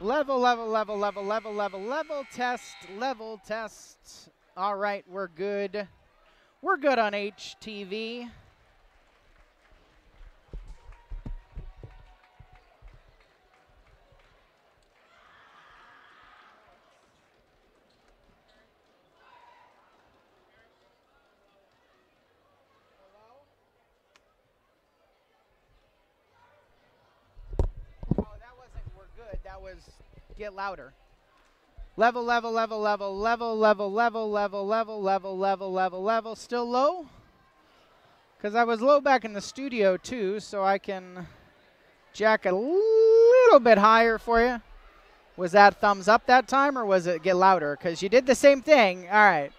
Level, level, level, level, level, level, level, test, level, test. All right, we're good. We're good on HTV. That was get louder. Level, level, level, level, level, level, level, level, level, level, level, level, level. Still low? Because I was low back in the studio too, so I can jack a little bit higher for you. Was that thumbs up that time, or was it get louder? Because you did the same thing. All right.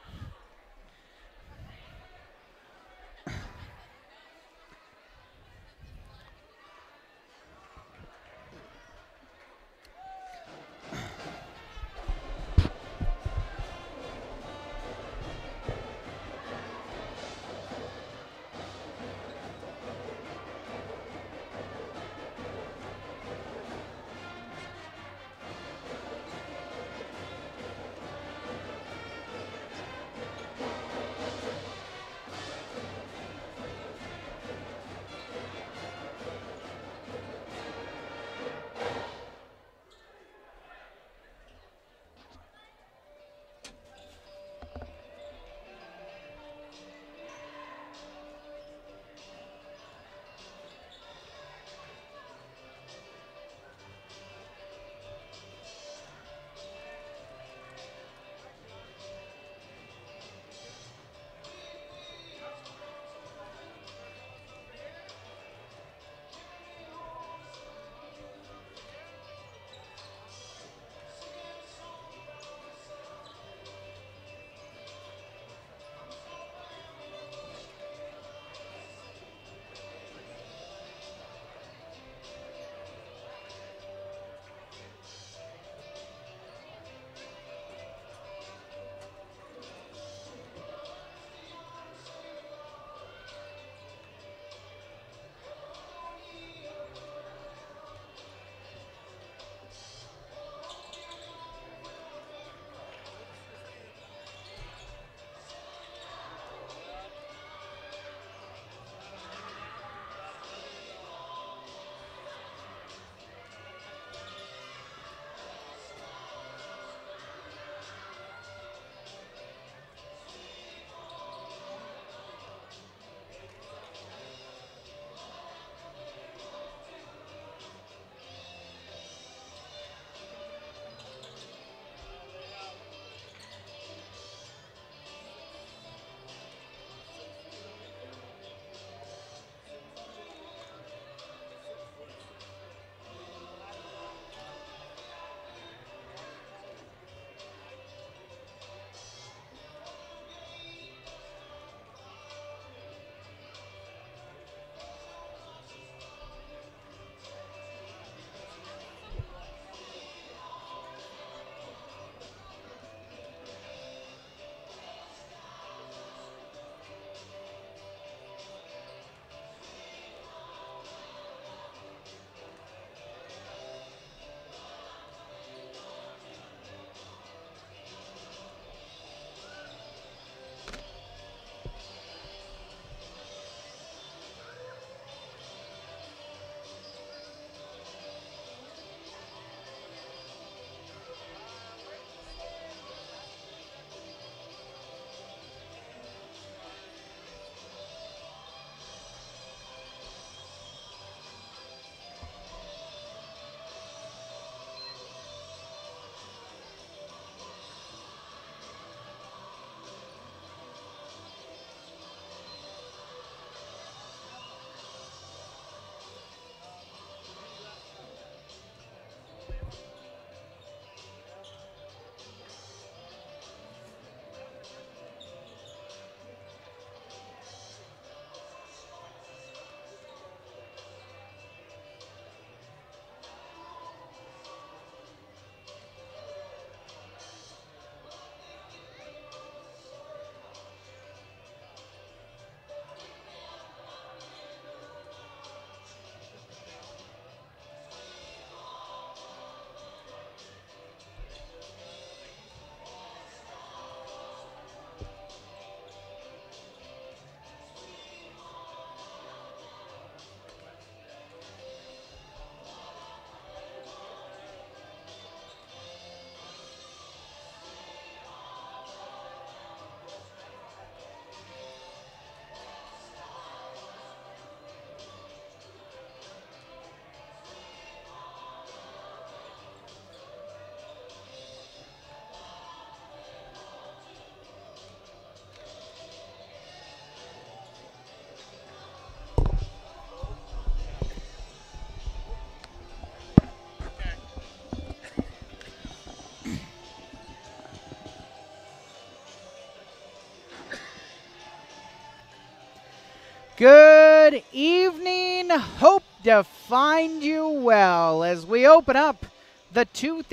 Good evening. Hope to find you well as we open up the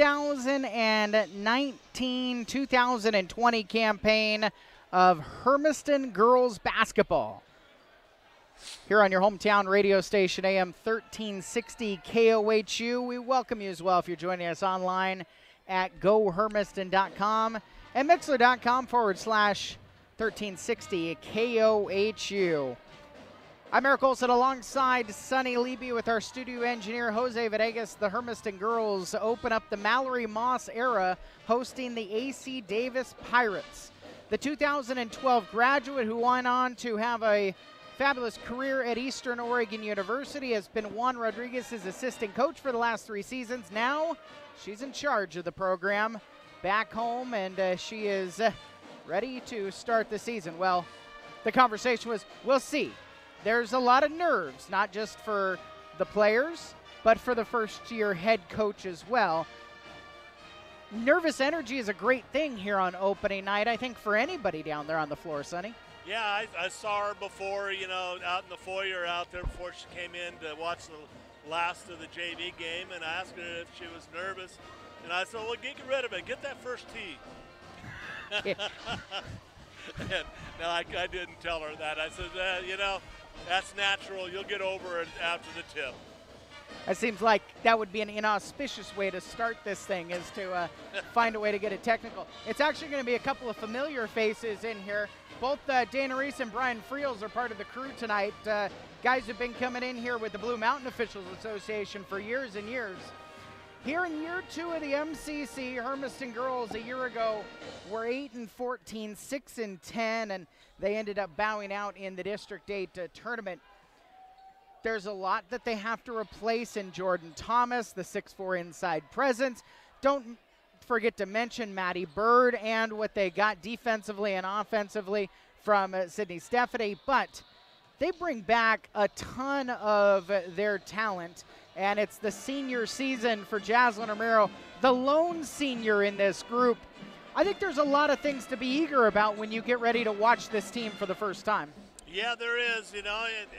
2019-2020 campaign of Hermiston girls basketball. Here on your hometown radio station, AM 1360 KOHU. We welcome you as well if you're joining us online at gohermiston.com and mixler.com/1360 KOHU. I'm Eric Olson alongside Sonny Leby with our studio engineer, Jose Venegas. The Hermiston girls open up the Mallory Moss era hosting the AC Davis Pirates. The 2012 graduate who went on to have a fabulous career at Eastern Oregon University has been Juan Rodriguez's assistant coach for the last 3 seasons. Now she's in charge of the program back home, and she is ready to start the season. Well, the conversation was, we'll see. There's a lot of nerves, not just for the players, but for the first-year head coach as well. Nervous energy is a great thing here on opening night, I think, for anybody down there on the floor, Sonny. Yeah, I saw her before, out in the foyer out there before she came in to watch the last of the JV game, and I asked her if she was nervous. And I said, well, get rid of it. Get that first tee. And, no, I didn't tell her that. I said, that's natural. You'll get over it after the tip. It seems like that would be an inauspicious way to start this thing, is to find a way to get it technical. It's actually going to be a couple of familiar faces in here. Both Dana Reese and Brian Friels are part of the crew tonight. Guys who've been coming in here with the Blue Mountain Officials Association for years and years. Here in year 2 of the MCC, Hermiston girls a year ago were 8-14, 6-10, and they ended up bowing out in the District 8 tournament. There's a lot that they have to replace in Jordan Thomas, the 6'4" inside presence. Don't forget to mention Maddie Bird and what they got defensively and offensively from Sydney Stephanie, but they bring back a ton of their talent, and it's the senior season for Jaslyn Romero, the lone senior in this group. I think there's a lot of things to be eager about when you get ready to watch this team for the first time. Yeah, there is, you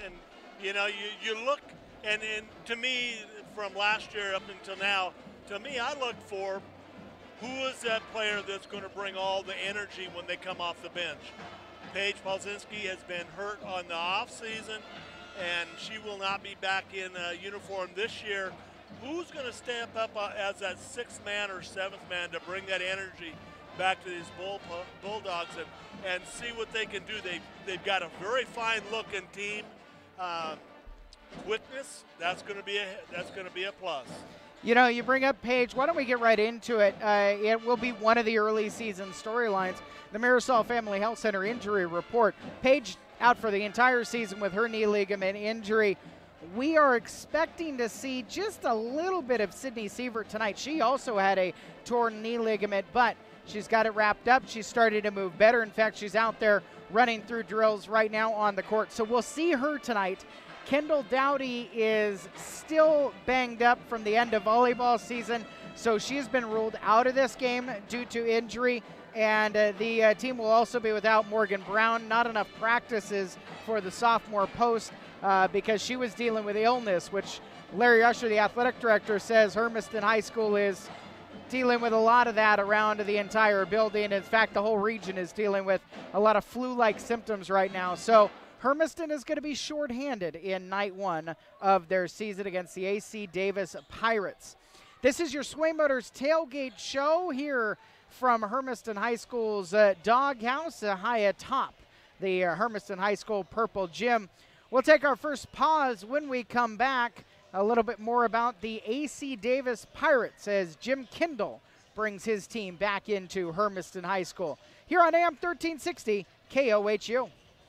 look, and to me, from last year up until now, to me, I look for who is that player that's going to bring all the energy when they come off the bench. Paige Polzinski has been hurt on the off season, and she will not be back in uniform this year. Who's going to step up as that 6th man or 7th man to bring that energy back to these Bulldogs and see what they can do? They've got a very fine-looking team. Quickness, that's going to be a plus. You bring up Paige. Why don't we get right into it? It will be one of the early season storylines. The Marisol Family Health Center injury report. Paige out for the entire season with her knee ligament injury. We are expecting to see just a little bit of Sydney Sievert tonight. She also had a torn knee ligament, but she's got it wrapped up. She's starting to move better. In fact, she's out there running through drills right now on the court. So we'll see her tonight. Kendall Dowdy is still banged up from the end of volleyball season, so she's been ruled out of this game due to injury. And the team will also be without Morgan Brown. Not enough practices for the sophomore post because she was dealing with illness, which Larry Usher, the athletic director, says Hermiston High School is dealing with a lot of that around the entire building. In fact, the whole region is dealing with a lot of flu-like symptoms right now. So Hermiston is going to be shorthanded in night 1 of their season against the AC Davis Pirates. This is your Sway Motors tailgate show here from Hermiston High School's doghouse high atop the Hermiston High School Purple Gym. We'll take our first pause. When we come back, a little bit more about the AC Davis Pirates as Jim Kindle brings his team back into Hermiston High School. Here on AM 1360 KOHU.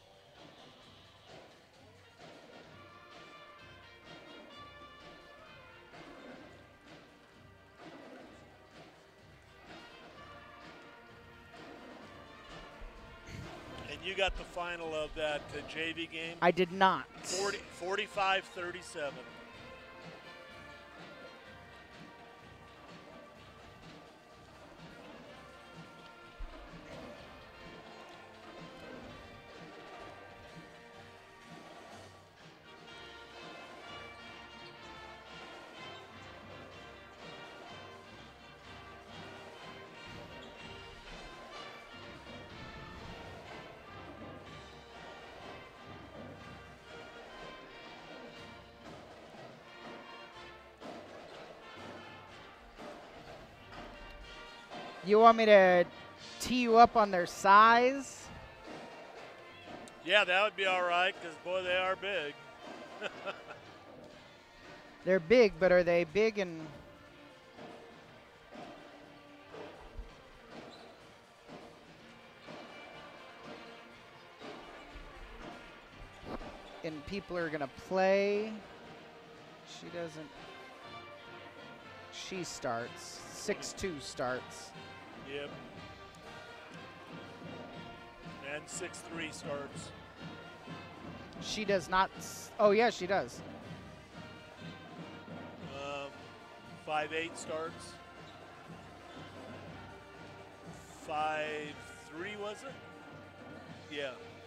You got the final of that JV game? I did not. 45-37. You want me to tee you up on their size? Yeah, that would be all right, because, boy, they are big. They're big, but are they big and... And people are going to play. She doesn't... She starts. 6-2 starts. Yep. And 6-3 starts. She does not... Oh, yeah, she does. 5-8 starts. 5-3, was it? Yeah.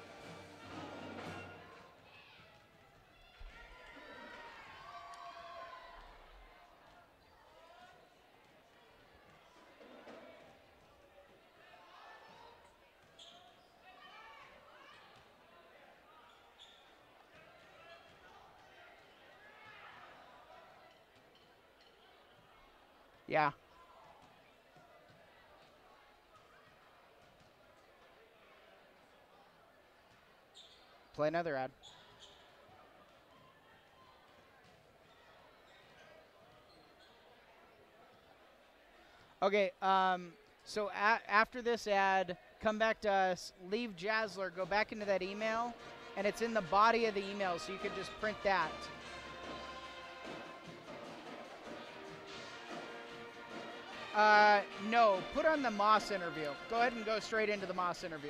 Yeah. Play another ad. Okay, so after this ad, come back to us, leave Jazzler, go back into that email, and it's in the body of the email, so you can just print that. No, put on the Moss interview. Go ahead and go straight into the Moss interview.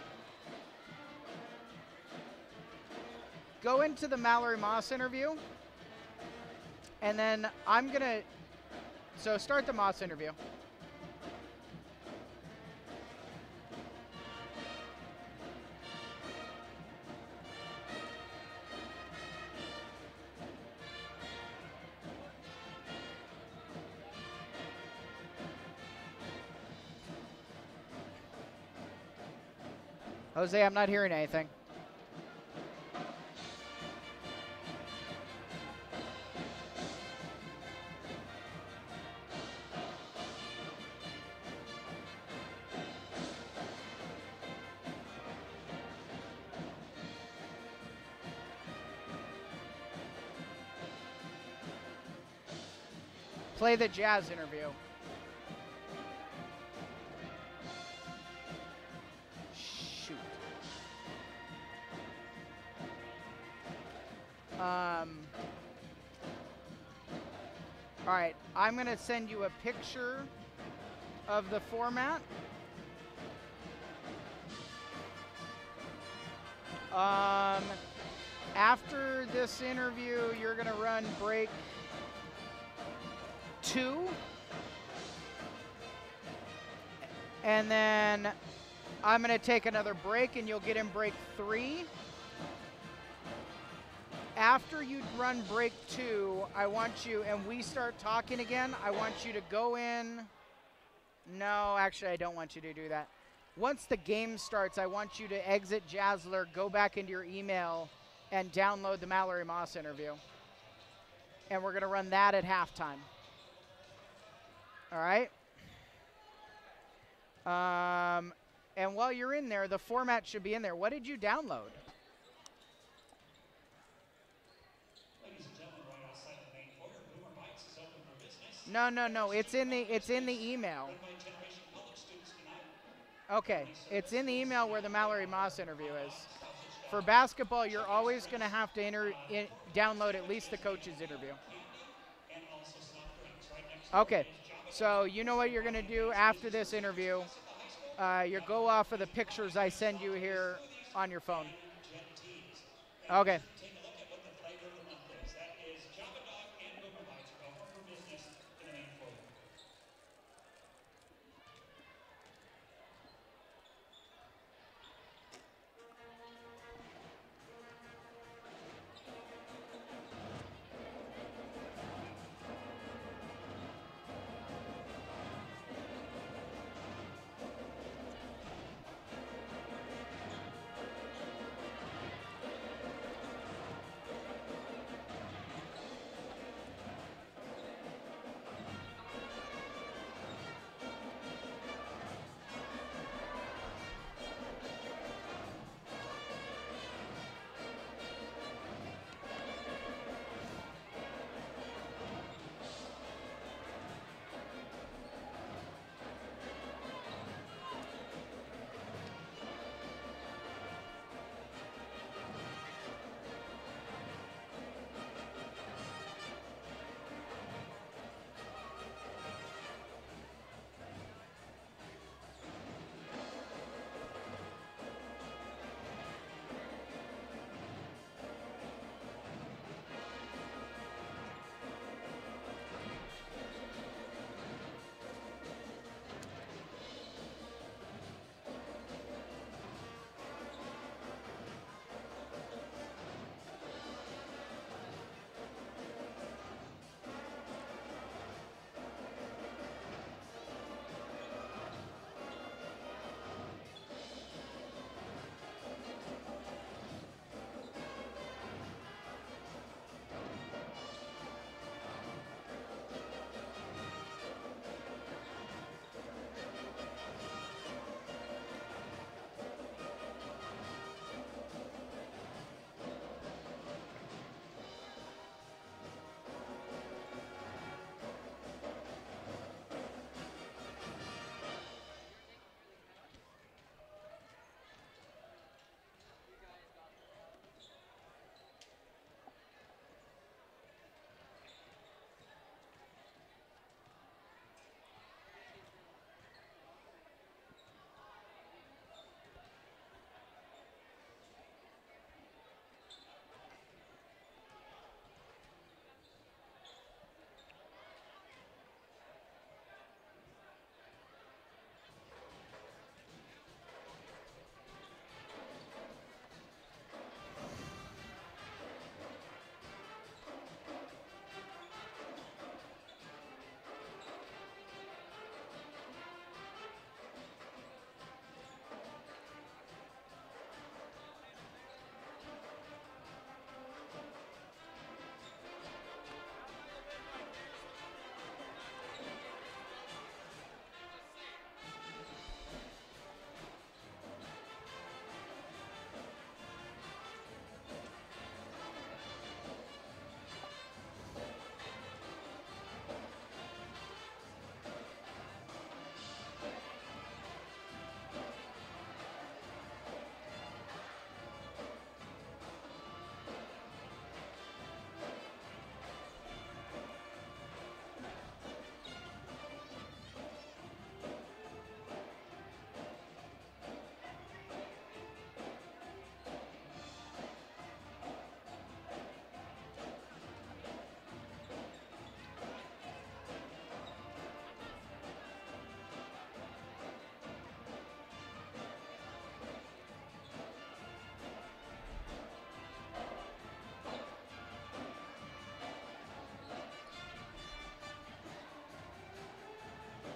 Go into the Mallory Moss interview, and then I'm going to, so start the Moss interview. Jose, I'm not hearing anything. Play the Jazz interview. Shoot. All right, I'm going to send you a picture of the format. After this interview, you're going to run break 2. And then I'm going to take another break, and you'll get in break 3. After you run break 2, I want you, and we start talking again, I want you to go in. No, actually, I don't want you to do that. Once the game starts, I want you to exit Jazzler, go back into your email, and download the Mallory Moss interview. And we're going to run that at halftime. All right? And while you're in there, the format should be in there. What did you download? No. It's in the email. Okay, it's in the email where the Mallory Moss interview is. For basketball, you're always going to have to download at least the coach's interview. Okay, so you know what you're going to do after this interview. You go off of the pictures I send you here on your phone. Okay.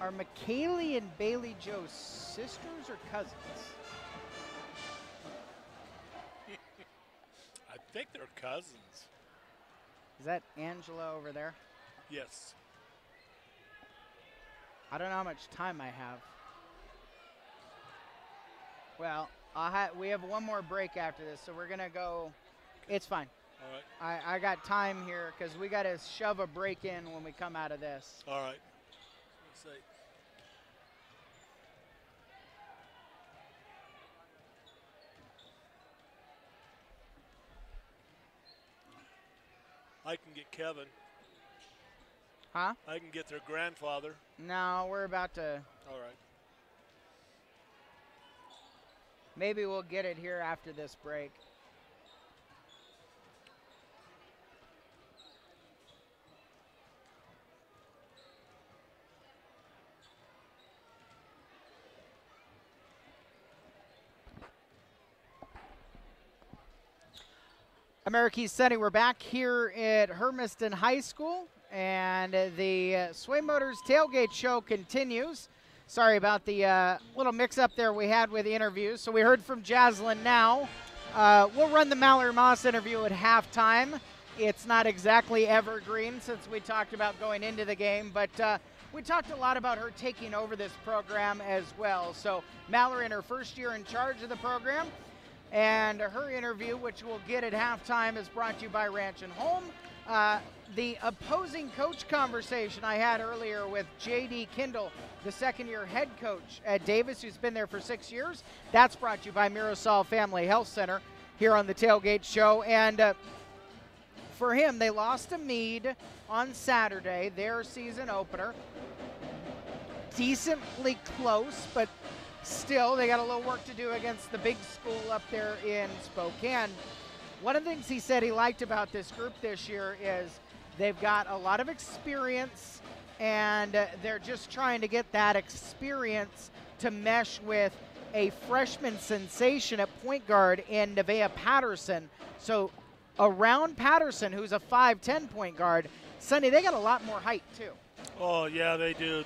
Are McKaylee and Bailey Joe sisters or cousins? I think they're cousins. Is that Angela over there? Yes. I don't know how much time I have. Well, we have one more break after this, so we're going to go. It's fine. All right. I got time here because we got to shove a break in when we come out of this. All right. Let's see. I can get Kevin. Huh? I can get their grandfather. No, we're about to. All right. Maybe we'll get it here after this break. American Sunny, we're back here at Hermiston High School, and the Sway Motors Tailgate Show continues. Sorry about the little mix-up there we had with the interviews. So we heard from Jaslyn now. We'll run the Mallory Moss interview at halftime. It's not exactly evergreen since we talked about going into the game, but we talked a lot about her taking over this program as well. So Mallory in her first year in charge of the program. And her interview, which we'll get at halftime, is brought to you by Ranch and Home. The opposing coach conversation I had earlier with J.D. Kindle, the second-year head coach at Davis, who's been there for 6 years, that's brought to you by Mirasol Family Health Center here on the Tailgate Show. And for him, they lost to Meade on Saturday, their season opener. Decently close, but still, they got a little work to do against the big school up there in Spokane. One of the things he said he liked about this group this year is they've got a lot of experience, and they're just trying to get that experience to mesh with a freshman sensation at point guard in Nevaeh Patterson. So around Patterson, who's a 5'10" point guard, Sonny, they got a lot more height too. Oh, yeah, they do.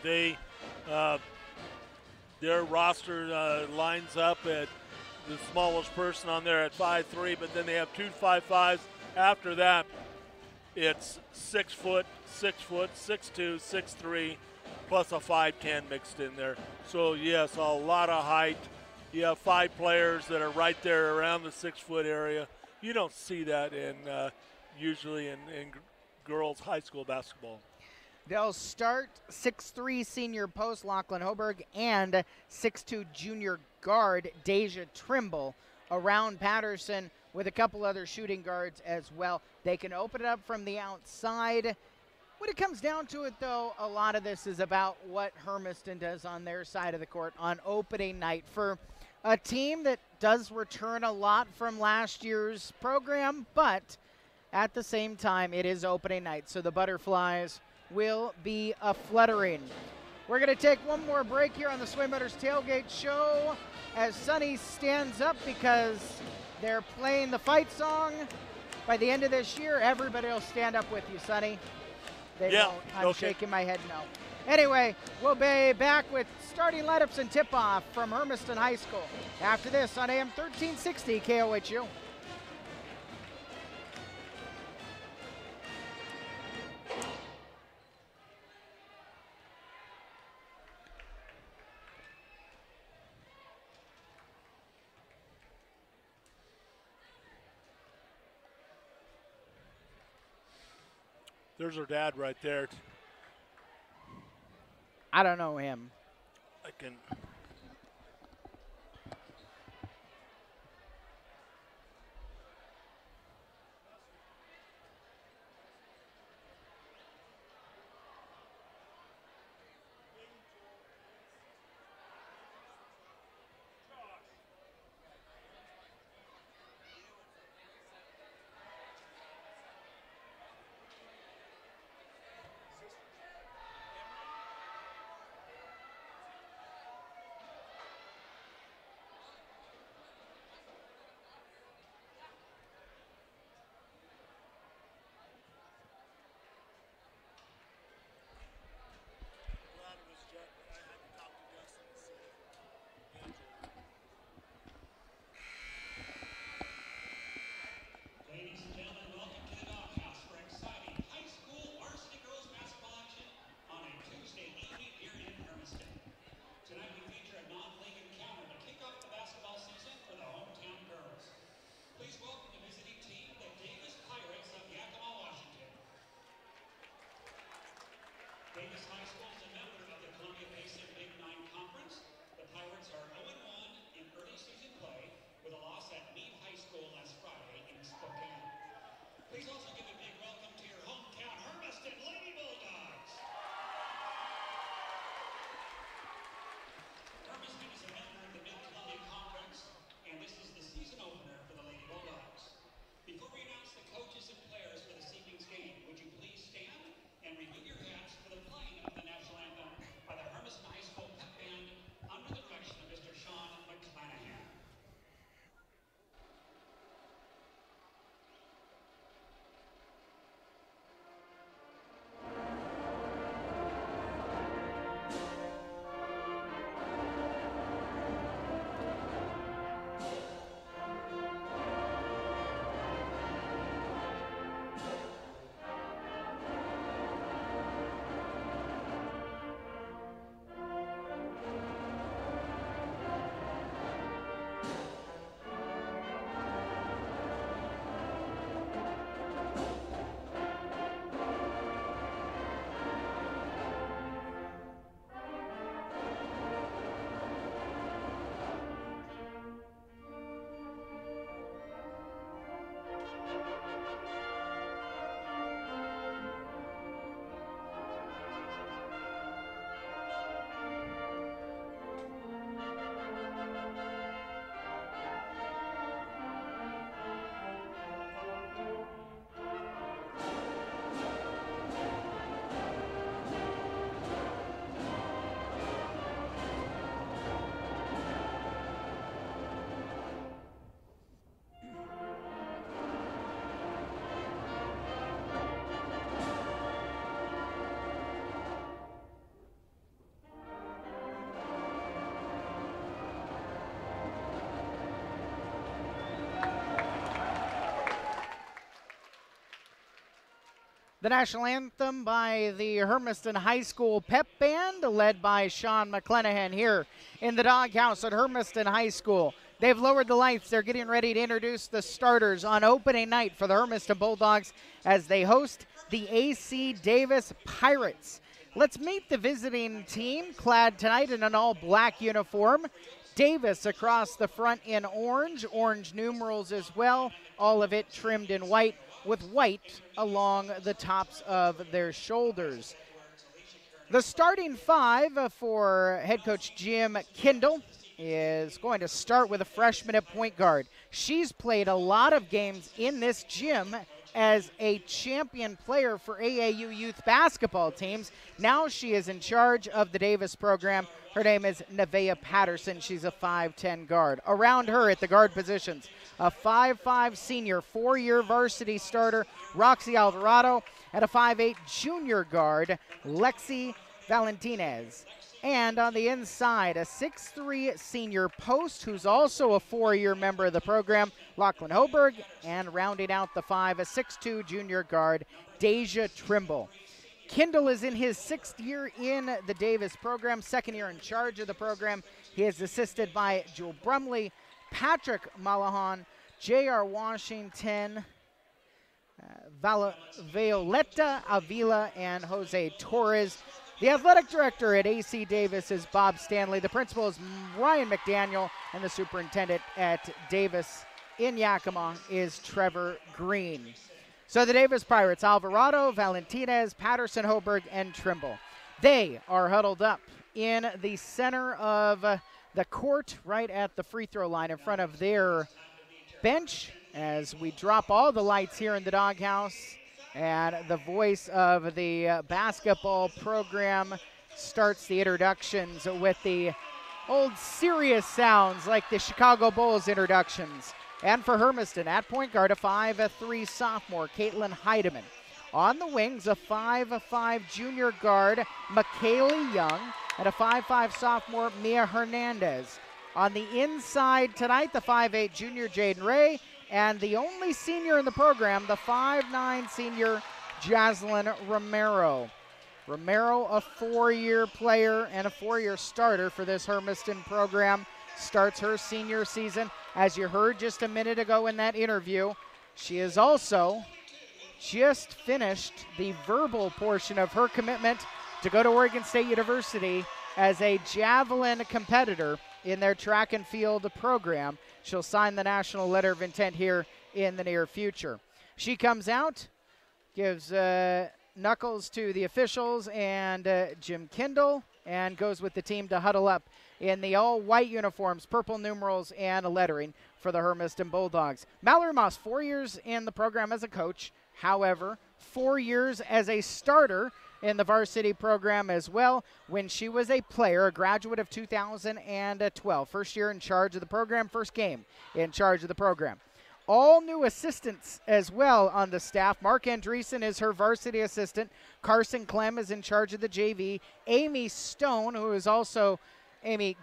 Their roster lines up at the smallest person on there at 5'3", but then they have 2 5'5s. After that, it's 6 foot, 6'2", 6'3", plus a 5'10" mixed in there. So, yes, a lot of height. You have 5 players that are right there around the 6 foot area. You don't see that usually in girls' high school basketball. They'll start 6'3" senior post Lachlan Hoberg and 6'2" junior guard Deja Trimble around Patterson with a couple other shooting guards as well. They can open it up from the outside. When it comes down to it, though, a lot of this is about what Hermiston does on their side of the court on opening night. For a team that does return a lot from last year's program, but at the same time, it is opening night, so the Butterflies will be a fluttering. We're going to take one more break here on the Sway Motors Tailgate Show as Sonny stands up because they're playing the fight song. By the end of this year, everybody will stand up with you, Sonny. They won't. I'm shaking my head no. Anyway, we'll be back with starting lineups and tip-off from Hermiston High School after this on AM 1360 KOHU. There's her dad right there. I don't know him. I can. The national anthem by the Hermiston High School Pep Band, led by Sean McClenahan here in the doghouse at Hermiston High School. They've lowered the lights. They're getting ready to introduce the starters on opening night for the Hermiston Bulldogs as they host the AC Davis Pirates. Let's meet the visiting team, clad tonight in an all-black uniform. Davis across the front in orange numerals as well, all of it trimmed in white, with white along the tops of their shoulders. The starting five for head coach Jim Kindle is going to start with a freshman at point guard. She's played a lot of games in this gym as a champion player for AAU youth basketball teams. Now she is in charge of the Davis program. Her name is Nevaeh Patterson. She's a 5'10 guard. Around her at the guard positions, a 5'5 senior, 4-year varsity starter, Roxy Alvarado, and a 5'8 junior guard, Lexi Valentinez. And on the inside, a 6'3 senior post who's also a 4-year member of the program, Lachlan Hoberg, and rounding out the five, a 6'2 junior guard, Deja Trimble. Kindle is in his 6th year in the Davis program, 2nd year in charge of the program. He is assisted by Joel Brumley, Patrick Malahan, J.R. Washington, Violeta Avila, and Jose Torres. The athletic director at AC Davis is Bob Stanley. The principal is Ryan McDaniel, and the superintendent at Davis in Yakima is Trevor Green. So the Davis Pirates, Alvarado, Valentinez, Patterson, Hoberg, and Trimble. They are huddled up in the center of the court, right at the free throw line in front of their bench, as we drop all the lights here in the doghouse. And the voice of the basketball program starts the introductions with the old serious sounds like the Chicago Bulls introductions. And for Hermiston, at point guard, a 5'3 sophomore, Caitlin Heidemann. On the wings, a 5'5 junior guard, McKaylee Young, and a 5'5 sophomore, Mia Hernandez. On the inside tonight, the 5'8 junior, Jaden Ray, and the only senior in the program, the 5'9 senior, Jaslyn Romero. Romero, a 4-year player and a 4-year starter for this Hermiston program, starts her senior season. As you heard just a minute ago in that interview, she has also just finished the verbal portion of her commitment to go to Oregon State University as a javelin competitor in their track and field program. She'll sign the national letter of intent here in the near future. She comes out, gives knuckles to the officials and Jim Kindle, and goes with the team to huddle up in the all-white uniforms, purple numerals, and lettering for the Hermiston Bulldogs. Mallory Moss, 4 years in the program as a coach. However, 4 years as a starter in the varsity program as well when she was a player, a graduate of 2012. First year in charge of the program, first game in charge of the program. All new assistants as well on the staff. Mark Andreessen is her varsity assistant. Carson Clem is in charge of the JV. Amy Stone, who is also Kate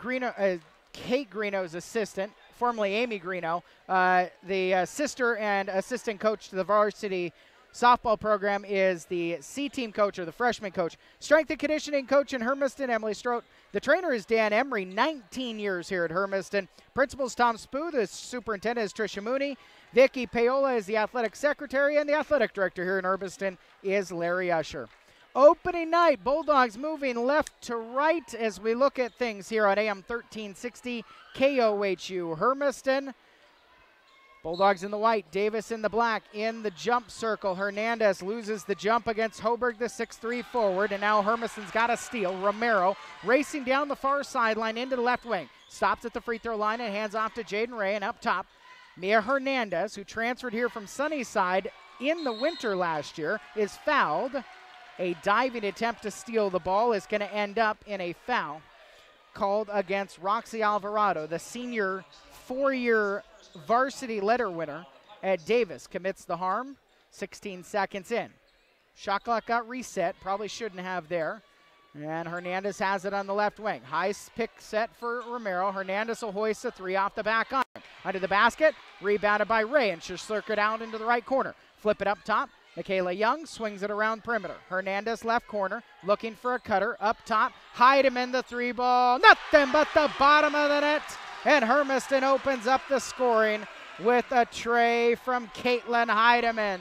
Greeno's assistant, formerly Amy Greeno, the sister and assistant coach to the varsity softball program, is the C-team coach or the freshman coach. Strength and conditioning coach in Hermiston, Emily Strout. The trainer is Dan Emery, 19 years here at Hermiston. Principal's Tom Spoo. The superintendent is Tricia Mooney. Vicky Paola is the athletic secretary, and the athletic director here in Hermiston is Larry Usher. Opening night, Bulldogs moving left to right as we look at things here on AM 1360 KOHU Hermiston. Bulldogs in the white, Davis in the black. In the jump circle, Hernandez loses the jump against Hoberg, the 6'3 forward, and now Hermiston's got a steal. Romero racing down the far sideline into the left wing. Stops at the free throw line and hands off to Jaden Ray, and up top, Mia Hernandez, who transferred here from Sunnyside in the winter last year, is fouled. A diving attempt to steal the ball is going to end up in a foul called against Roxy Alvarado, the senior 4-year varsity letter winner at Davis. Commits the harm, 16 seconds in. Shot clock got reset, probably shouldn't have there. And Hernandez has it on the left wing. High pick set for Romero. Hernandez will hoist a three off the back iron. Under the basket, rebounded by Ray, and she'll circuit out into the right corner. Flip it up top Michaela Young swings it around perimeter. Hernandez left corner, looking for a cutter. Up top, Heidemann the three ball. Nothing but the bottom of the net. And Hermiston opens up the scoring with a tray from Caitlin Heidemann.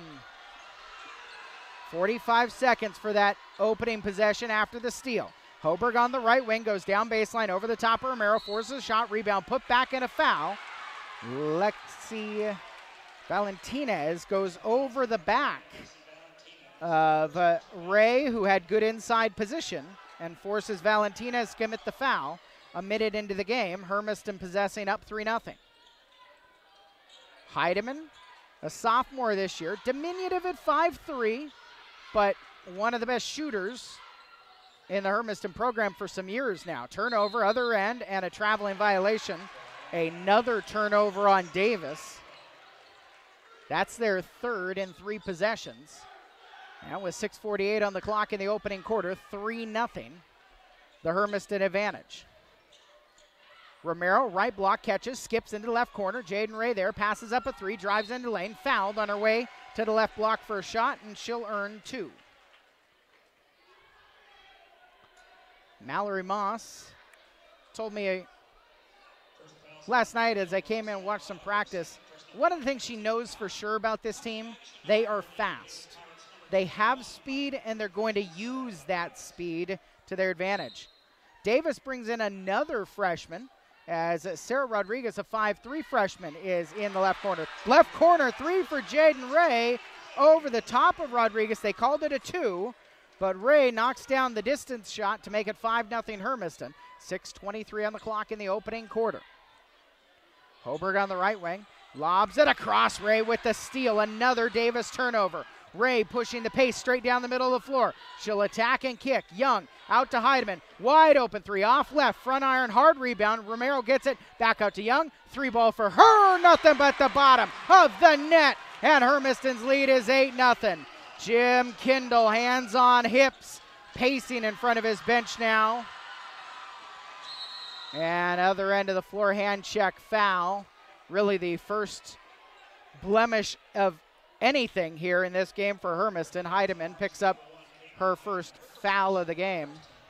45 seconds for that opening possession after the steal. Hoberg on the right wing goes down baseline over the top of Romero, forces a shot, rebound, put back in a foul. Lexi Valentinez goes over the back of Ray, who had good inside position, and forces Valentinez to commit the foul. A minute into the game, Hermiston possessing up 3-0. Heidemann, a sophomore this year, diminutive at 5'3", but one of the best shooters in the Hermiston program for some years now. Turnover, other end, and a traveling violation. Another turnover on Davis. That's their third in 3 possessions. Now with 6:48 on the clock in the opening quarter, 3-0, the Hermiston advantage. Romero, right block, catches, skips into the left corner. Jaden Ray there, passes up a 3, drives into lane, fouled on her way to the left block for a shot, and she'll earn 2. Mallory Moss told me last night as I came in and watched some practice, one of the things she knows for sure about this team, they are fast. They have speed, and they're going to use that speed to their advantage. Davis brings in another freshman as Sarah Rodriguez, a 5'3" freshman, is in the left corner. Left corner 3 for Jaden Ray over the top of Rodriguez. They called it a 2, but Ray knocks down the distance shot to make it 5-0 Hermiston. 6:23 on the clock in the opening quarter. Hoberg on the right wing, lobs it across. Ray with the steal, another Davis turnover. Ray pushing the pace straight down the middle of the floor. She'll attack and kick. Young out to Heidemann. Wide open 3 off left. Front iron, hard rebound. Romero gets it. Back out to Young. 3 ball for her. Nothing but the bottom of the net. And Hermiston's lead is 8-0. Jim Kindle, hands on hips, pacing in front of his bench now. And other end of the floor, hand check foul. Really the first blemish of anything here in this game for Hermiston. Heidemann picks up her first foul of the game.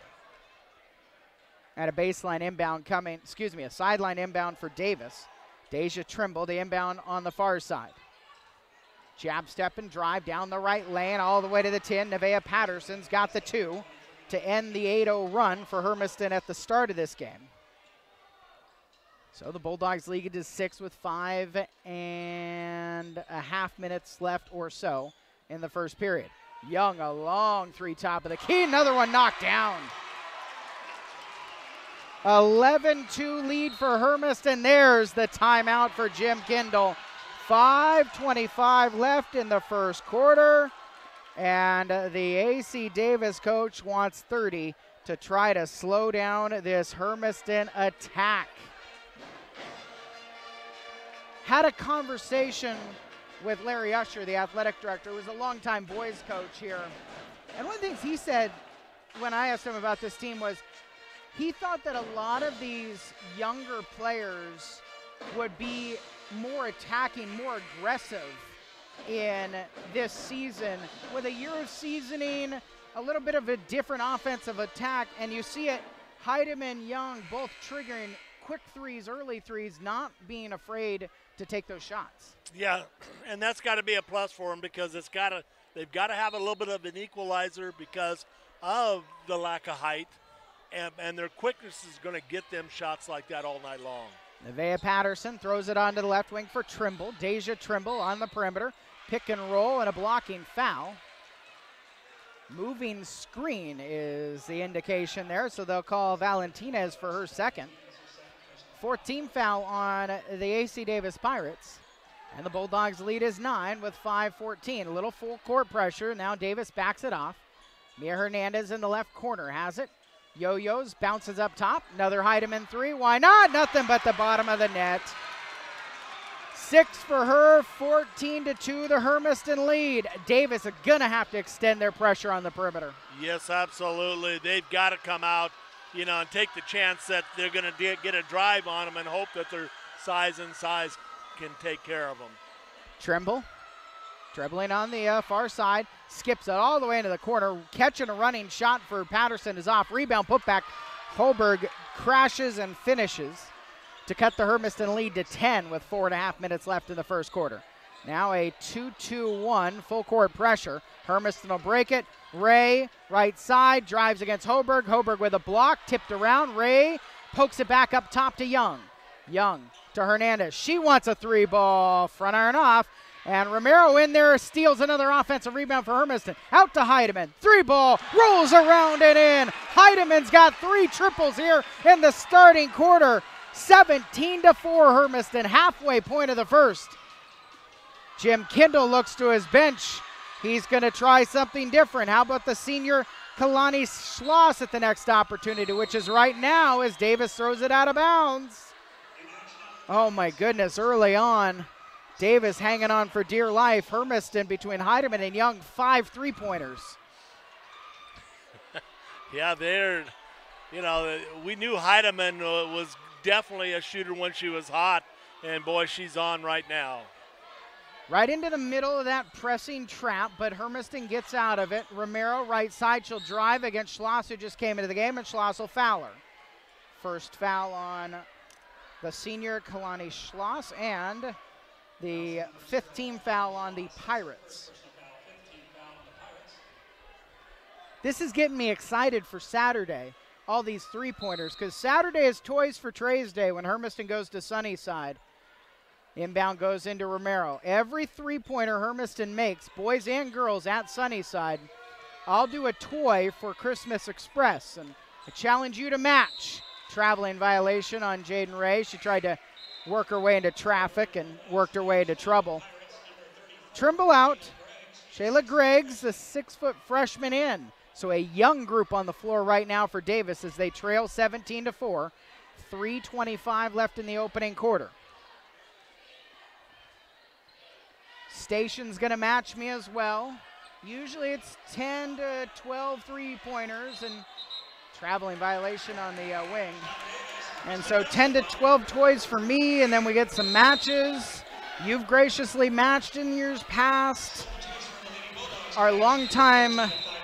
And a baseline inbound coming, a sideline inbound for Davis. Deja Trimble, the inbound on the far side. Jab step and drive down the right lane all the way to the 10. Nevaeh Patterson's got the 2 to end the 8-0 run for Hermiston at the start of this game. So the Bulldogs lead it to 6 with 5.5 minutes left or so in the first period. Young, a long 3 top of the key. Another one knocked down. 11-2 lead for Hermiston. There's the timeout for Jim Kindle. 5:25 left in the first quarter. And the AC Davis coach wants 30 to try to slow down this Hermiston attack. Had a conversation with Larry Usher, the athletic director, who was a longtime boys coach here. And one of the things he said when I asked him about this team was he thought that a lot of these younger players would be more attacking, more aggressive in this season with a year of seasoning, a little bit of a different offensive attack, and you see it, Heidemann, Young, both triggering quick 3s, early 3s, not being afraid to take those shots. Yeah, and that's got to be a plus for them because they've got to have a little bit of an equalizer because of the lack of height, and their quickness is going to get them shots like that all night long. Nevaeh Patterson throws it onto the left wing for Trimble. Deja Trimble on the perimeter. Pick and roll and a blocking foul. Moving screen is the indication there, so they'll call Valentinez for her second. 14 foul on the AC Davis Pirates. And the Bulldogs lead is 9 with 5:14. A little full court pressure. Now Davis backs it off. Mia Hernandez in the left corner has it. Yo-Yos bounces up top. Another Heidemann 3. Why not? Nothing but the bottom of the net. 6 for her, 14-2, the Hermiston lead. Davis are going to have to extend their pressure on the perimeter. Yes, absolutely. They've got to come out, and take the chance that they're going to get a drive on them and hope that their size can take care of them. Trimble dribbling on the far side, skips it all the way into the corner, catching a running shot for Patterson is off. Rebound, put back. Holberg crashes and finishes to cut the Hermiston lead to 10 with 4.5 minutes left in the first quarter. Now a 2-2-1 full court pressure. Hermiston will break it. Ray, right side, drives against Holberg. Holberg with a block, tipped around. Ray pokes it back up top to Young. Young to Hernandez. She wants a three ball, front iron off. And Romero in there steals another offensive rebound for Hermiston. Out to Heidemann. Three ball, rolls around and in. Heidemann's got 3 triples here in the starting quarter. 17-4 Hermiston, halfway point of the first. Jim Kindle looks to his bench. He's going to try something different. How about the senior Kalani Schloss at the next opportunity, which is right now as Davis throws it out of bounds. Oh my goodness, early on, Davis hanging on for dear life. Hermiston between Heidemann and Young, 5 3-pointers. Yeah, we knew Heidemann was definitely a shooter when she was hot, and boy, she's on right now. Right into the middle of that pressing trap, but Hermiston gets out of it. Romero, right side, she'll drive against Schloss, who just came into the game, and Schloss will foul her. First foul on the senior Kalani Schloss, and the 5th team foul on the Pirates. This is getting me excited for Saturday, all these 3-pointers, because Saturday is Toys for Trays Day when Hermiston goes to Sunnyside. Inbound goes into Romero. Every 3-pointer Hermiston makes, boys and girls at Sunnyside, I'll do a toy for Christmas Express, and I challenge you to match. Traveling violation on Jaden Ray. She tried to work her way into traffic and worked her way into trouble. Trimble out. Shayla Griggs, the 6-foot freshman, in. So a young group on the floor right now for Davis as they trail 17-4. 3:25 left in the opening quarter. Station's going to match me as well. Usually it's 10 to 12 3-pointers, and traveling violation on the wing. And so 10 to 12 toys for me, and then we get some matches. You've graciously matched in years past. Our longtime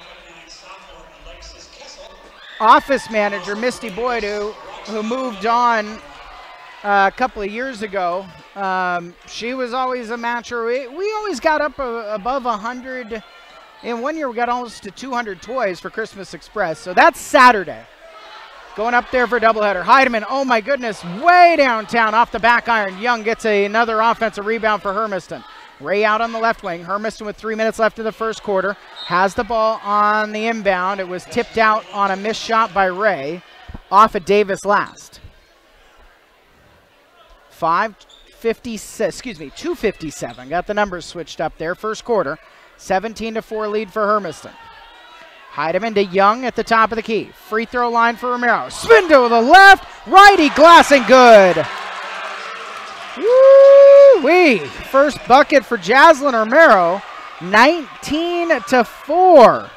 office manager, Misty Boyd, who moved on a couple of years ago, she was always a matcher. We always got up above 100. In one year, we got almost to 200 toys for Christmas Express. So that's Saturday. Going up there for a doubleheader. Heidemann, oh my goodness, way downtown off the back iron. Young gets another offensive rebound for Hermiston. Ray out on the left wing. Hermiston with 3 minutes left in the first quarter. Has the ball on the inbound. It was tipped out on a missed shot by Ray. Off at Davis last. 2:57. Got the numbers switched up there. First quarter. 17-4 lead for Hermiston. Heidemann to Young at the top of the key. Free throw line for Romero. Spin to the left. Righty glassing good. Woo-wee. First bucket for Jaslyn Romero. 19-4.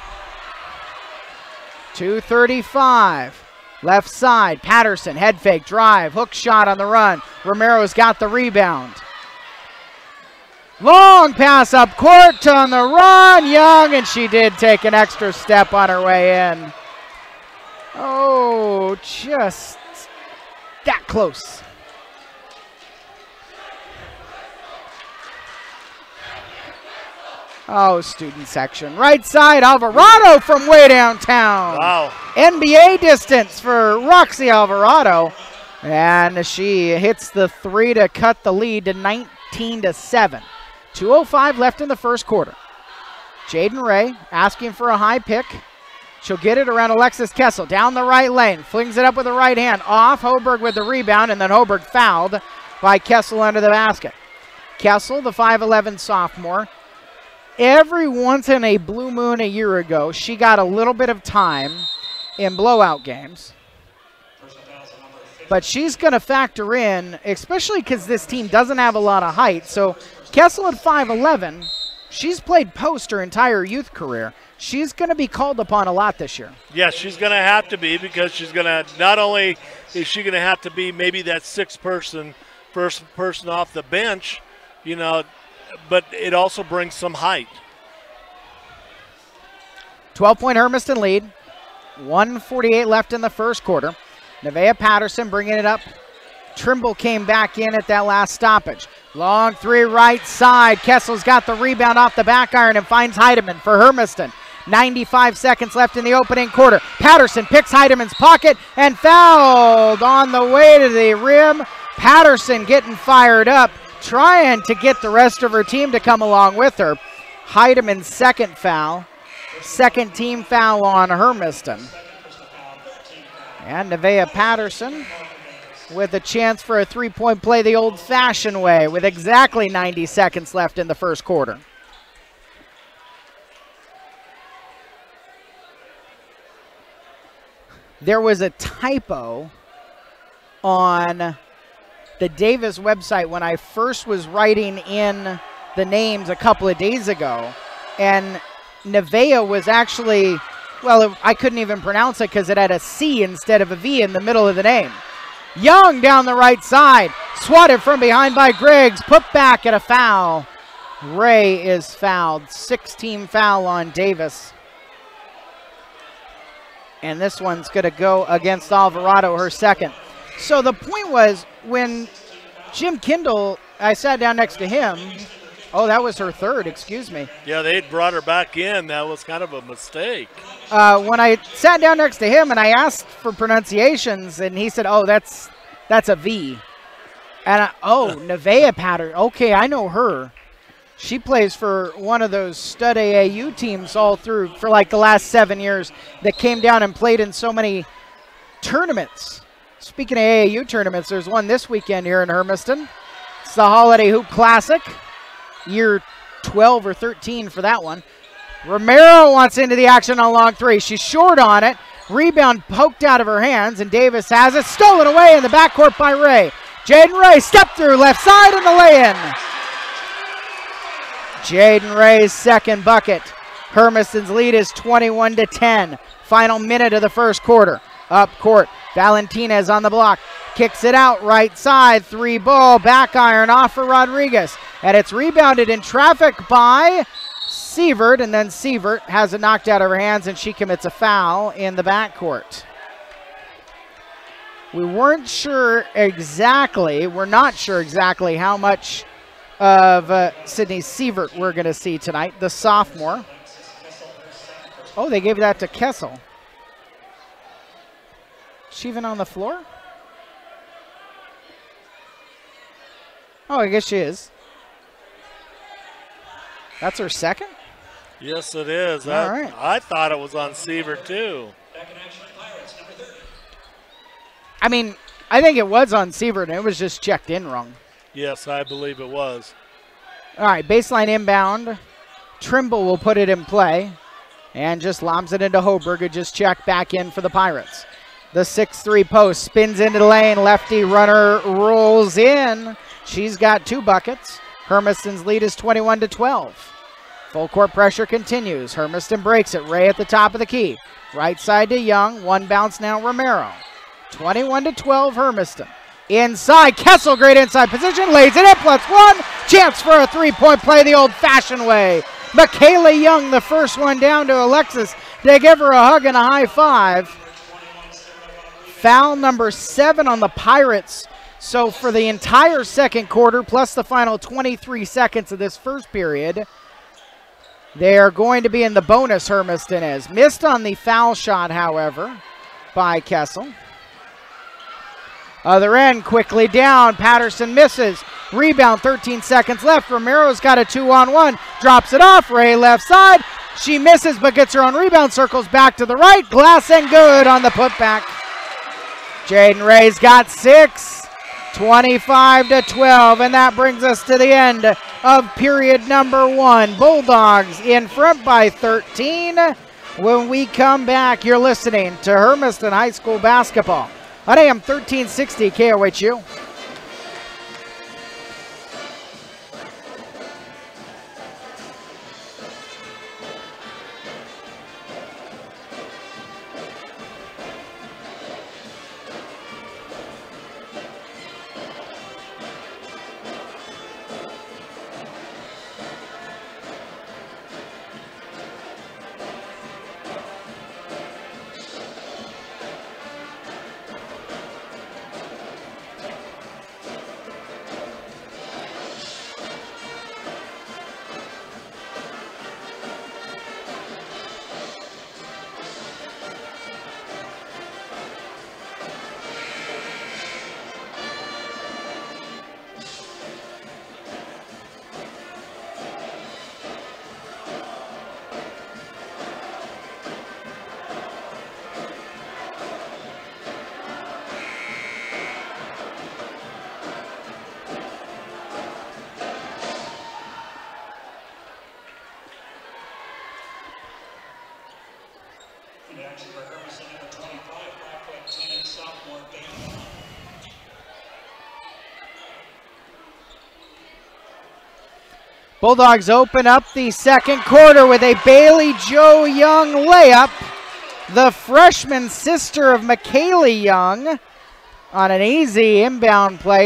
2:35. Left side. Patterson. Head fake. Drive. Hook shot on the run. Romero's got the rebound. Long pass up court on the run. Young, and she did take an extra step on her way in. Oh, just that close. Oh, student section. Right side, Alvarado from way downtown. Wow. NBA distance for Roxy Alvarado. And she hits the 3 to cut the lead to 19-7. 2:05 left in the first quarter. Jaden Ray asking for a high pick. She'll get it around Alexis Kessel. Down the right lane. Flings it up with the right hand. Off. Hoberg with the rebound. And then Hoberg fouled by Kessel under the basket. Kessel, the 5'11 sophomore. Every once in a blue moon a year ago, she got a little bit of time in blowout games. But she's going to factor in, especially because this team doesn't have a lot of height. So Kessel at 5'11", she's played post her entire youth career. She's going to be called upon a lot this year. Yes, she's going to have to be, because she's going to, not only is she going to have to be maybe that first person off the bench, you know, but it also brings some height. 12-point Hermiston lead. 1:48 left in the first quarter. Nevaeh Patterson bringing it up. Trimble came back in at that last stoppage. Long three right side. Kessel's got the rebound off the back iron and finds Heidemann for Hermiston. 95 seconds left in the opening quarter. Patterson picks Heidemann's pocket and fouled on the way to the rim. Patterson getting fired up, trying to get the rest of her team to come along with her. Heidemann's second foul. Second team foul on Hermiston. And Nevaeh Patterson with a chance for a three-point play the old-fashioned way with exactly 90 seconds left in the first quarter. There was a typo on the Davis website when I first was writing in the names a couple of days ago, and Nevaeh was actually, well, I couldn't even pronounce it because it had a C instead of a V in the middle of the name. Young down the right side, swatted from behind by Griggs, put back at a foul. Ray is fouled, 6-team foul on Davis. And this one's going to go against Alvarado, her second. So the point was, when Jim Kindle, I sat down next to him. Oh, that was her third, excuse me. Yeah, they brought her back in. That was kind of a mistake. When I sat down next to him and I asked for pronunciations, and he said, oh, that's a V. And Nevaeh Patterson. Okay, I know her. She plays for one of those stud AAU teams all through for like the last 7 years that came down and played in so many tournaments. Speaking of AAU tournaments, there's one this weekend here in Hermiston. It's the Holiday Hoop Classic. Year 12 or 13 for that one. Romero wants into the action on long three. She's short on it. Rebound poked out of her hands, and Davis has it stolen away in the backcourt by Ray. Jaden Ray step through left side and the lay-in. Jaden Ray's second bucket. Hermiston's lead is 21-10. Final minute of the first quarter. Up court, Valentinez on the block. Kicks it out right side. Three ball, back iron off for Rodriguez. And it's rebounded in traffic by Sievert. And then Sievert has it knocked out of her hands and she commits a foul in the backcourt. We're not sure exactly how much of Sydney Sievert we're going to see tonight, the sophomore. Oh, they gave that to Kessel. Is she even on the floor? Oh, I guess she is. That's her second? Yes, it is. All right. I thought it was on Sievert, too. I mean, I think it was on Sievert, and it was just checked in wrong. Yes, I believe it was. All right, baseline inbound. Trimble will put it in play and just lobs it into Hoberg, who just checked back in for the Pirates. The 6-3 post spins into the lane. Lefty runner rolls in. She's got 2 buckets. Hermiston's lead is 21-12. Full court pressure continues. Hermiston breaks it. Ray at the top of the key. Right side to Young. One bounce now Romero. 21-12 Hermiston. Inside, Kessel, great inside position, lays it in, +1. Chance for a three-point play the old-fashioned way. Michaela Young, the first one down to Alexis. They give her a hug and a high five. Foul number 7 on the Pirates. So for the entire second quarter, plus the final 23 seconds of this first period, they are going to be in the bonus, Hermiston is. Missed on the foul shot, however, by Kessel. Other end, quickly down. Patterson misses. Rebound, 13 seconds left. Romero's got a 2-on-1. Drops it off. Ray left side. She misses but gets her own rebound. Circles back to the right. Glass and good on the putback. Jaden Ray's got 6. 25-12. And that brings us to the end of period number 1. Bulldogs in front by 13. When we come back, you're listening to Hermiston High School basketball on AM 1360 KOHU. Bulldogs open up the second quarter with a Bailey Jo Young layup. The freshman sister of McKaylee Young on an easy inbound play,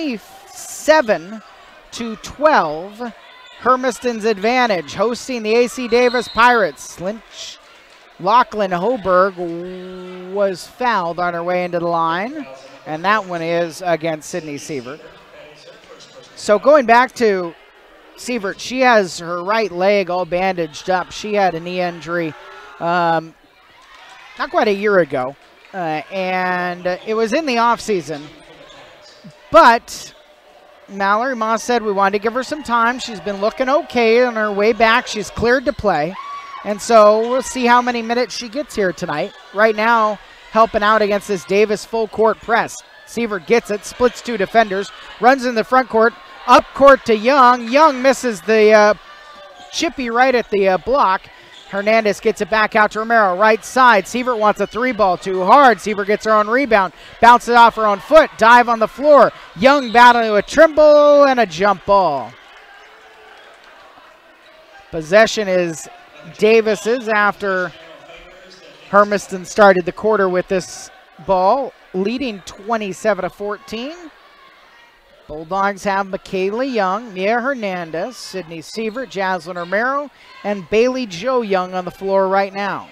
27-12. Hermiston's advantage, hosting the AC Davis Pirates. Lachlan Hoberg was fouled on her way into the line, and that one is against Sydney Sievert. So going back to Sievert, she has her right leg all bandaged up. She had a knee injury not quite a year ago, and it was in the offseason. But Mallory Moss said we wanted to give her some time. She's been looking okay on her way back. She's cleared to play. And so we'll see how many minutes she gets here tonight. Right now, helping out against this Davis full court press. Sievert gets it, splits two defenders, runs in the front court, up court to Young. Young misses the chippy right at the block. Hernandez gets it back out to Romero, right side. Sievert wants a three ball too hard. Sievert gets her own rebound, bounces off her own foot, dive on the floor. Young battling with Trimble and a jump ball. Possession is Davis's after Hermiston started the quarter with this ball, leading 27-14. Bulldogs have McKaylee Young, Mia Hernandez, Sydney Sievert, Jaslyn Romero, and Bailey Jo Young on the floor right now.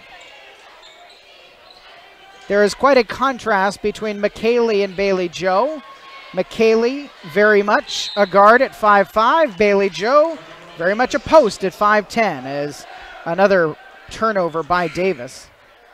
There is quite a contrast between McKaylee and Bailey Jo. McKaylee, very much a guard at 5'5". Bailey Jo, very much a post at 5'10", as another turnover by Davis.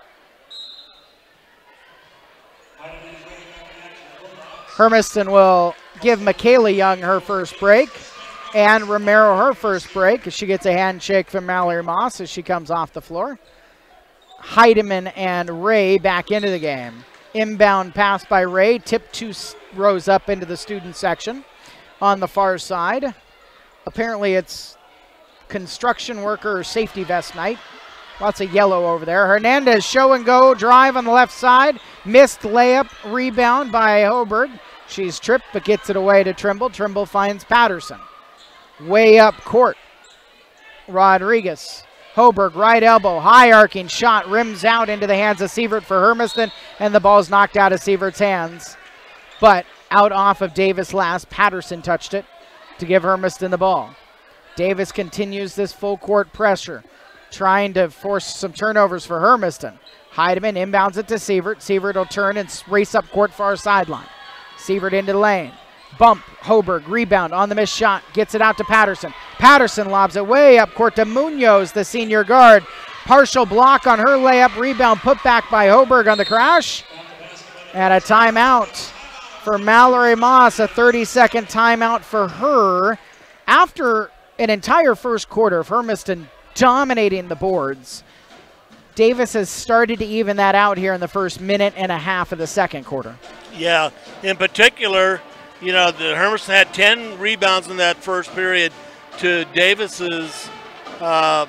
Hermiston will give McKaylee Young her first break and Romero her first break as she gets a handshake from Mallory Moss as she comes off the floor. Heidemann and Ray back into the game. Inbound pass by Ray, tip 2 rows up into the student section on the far side. Apparently it's construction worker or safety vest night. Lots of yellow over there. Hernandez show and go drive on the left side. Missed layup, rebound by Hoberg. She's tripped but gets it away to Trimble. Trimble finds Patterson. Way up court. Rodriguez. Hoberg, right elbow, high arcing shot, rims out into the hands of Sievert for Hermiston, and the ball's knocked out of Sievert's hands. But out off of Davis last. Patterson touched it to give Hermiston the ball. Davis continues this full court pressure, trying to force some turnovers for Hermiston. Heidemann inbounds it to Sievert. Sievert will turn and race up court far sideline. Sievert into the lane. Bump, Hoberg, rebound on the missed shot. Gets it out to Patterson. Patterson lobs it way up court to Munoz, the senior guard. Partial block on her layup. Rebound put back by Hoberg on the crash. And a timeout for Mallory Moss. A 30-second timeout for her. After an entire first quarter of Hermiston dominating the boards, Davis has started to even that out here in the first minute and a half of the second quarter. Yeah, in particular, you know, the Hermiston had 10 rebounds in that first period to Davis's 4.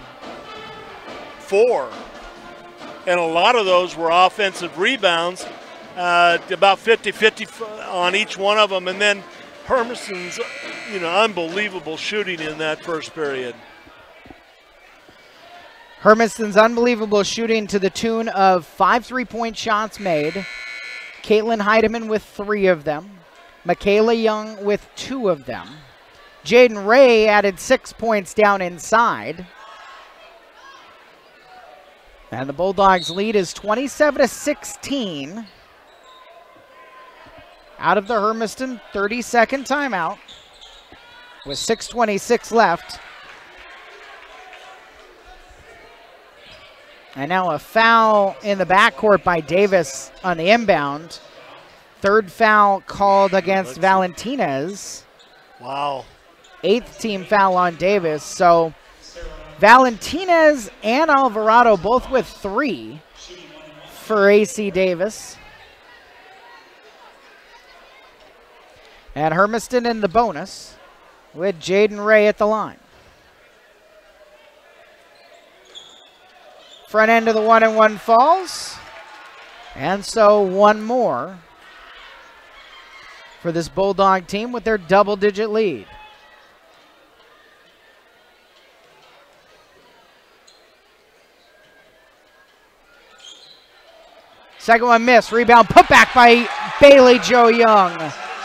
And a lot of those were offensive rebounds, about 50-50 on each one of them. And then Hermiston's, you know, unbelievable shooting in that first period. Hermiston's unbelievable shooting to the tune of 5 3-point shots made. Caitlin Heidemann with 3 of them. McKaylee Young with 2 of them. Jaden Ray added 6 points down inside. And the Bulldogs lead is 27-16. Out of the Hermiston 30-second timeout with 6:26 left. And now a foul in the backcourt by Davis on the inbound. Third foul called against Valentinez. Wow. 8th team foul on Davis. So Valentinez and Alvarado both with 3 for AC Davis. And Hermiston in the bonus with Jaden Ray at the line. Front end of the 1-and-1 falls. And so one more for this Bulldog team with their double-digit lead. Second one missed. Rebound put back by Bailey Jo Young.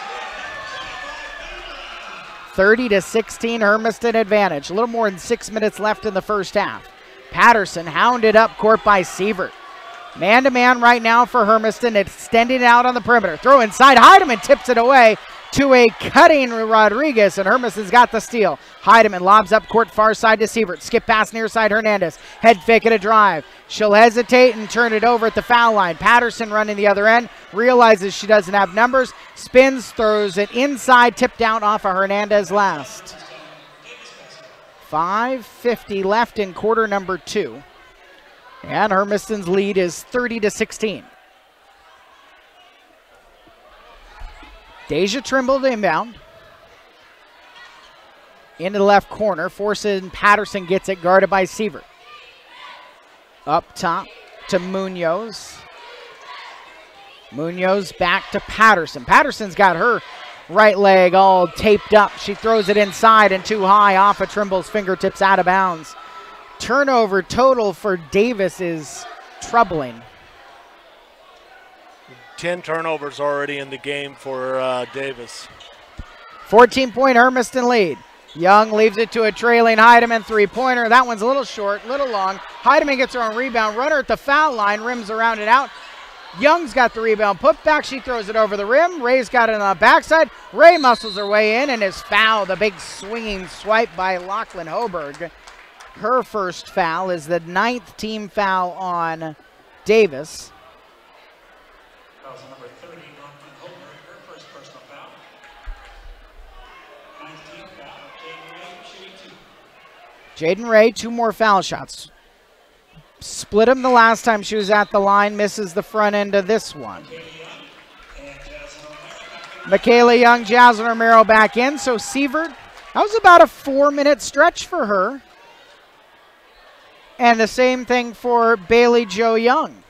30-16 Hermiston advantage. A little more than 6 minutes left in the first half. Patterson hounded up court by Sievert. Man-to-man right now for Hermiston, extending out on the perimeter. Throw inside, Heidemann tips it away to a cutting Rodriguez, and Hermiston's got the steal. Heidemann lobs up court far side to Sievert. Skip pass near side Hernandez. Head fake at a drive. She'll hesitate and turn it over at the foul line. Patterson running the other end. Realizes she doesn't have numbers. Spins, throws it inside, tipped out off of Hernandez last. 5:50 left in quarter number 2. And Hermiston's lead is 30-16. Deja Trimble to inbound. Into the left corner. Forcing Patterson gets it, guarded by Sievert. Up top to Munoz. Munoz back to Patterson. Patterson's got her right leg all taped up. She throws it inside and too high off of Trimble's fingertips, out of bounds. Turnover total for Davis is troubling. 10 turnovers already in the game for Davis. 14-point Hermiston lead. Young leaves it to a trailing Heidemann three-pointer. That one's a little short, little long. Heidemann gets her own rebound. Runner at the foul line, rims around it out. Young's got the rebound. Put back, she throws it over the rim. Ray's got it on the backside. Ray muscles her way in and is fouled. The big swinging swipe by Lachlan Hoberg. Her first foul is the 9th team foul on Davis. That was number 30, Lachlan Hoberg, her first personal foul. 9th team foul, Jaden Ray shooting 2. Jaden Ray, 2 more foul shots. Split him the last time she was at the line, misses the front end of this one. Michaela Young, Jasmine Romero back in, so Sievert, that was about a 4-minute stretch for her. And the same thing for Bailey Jo Young.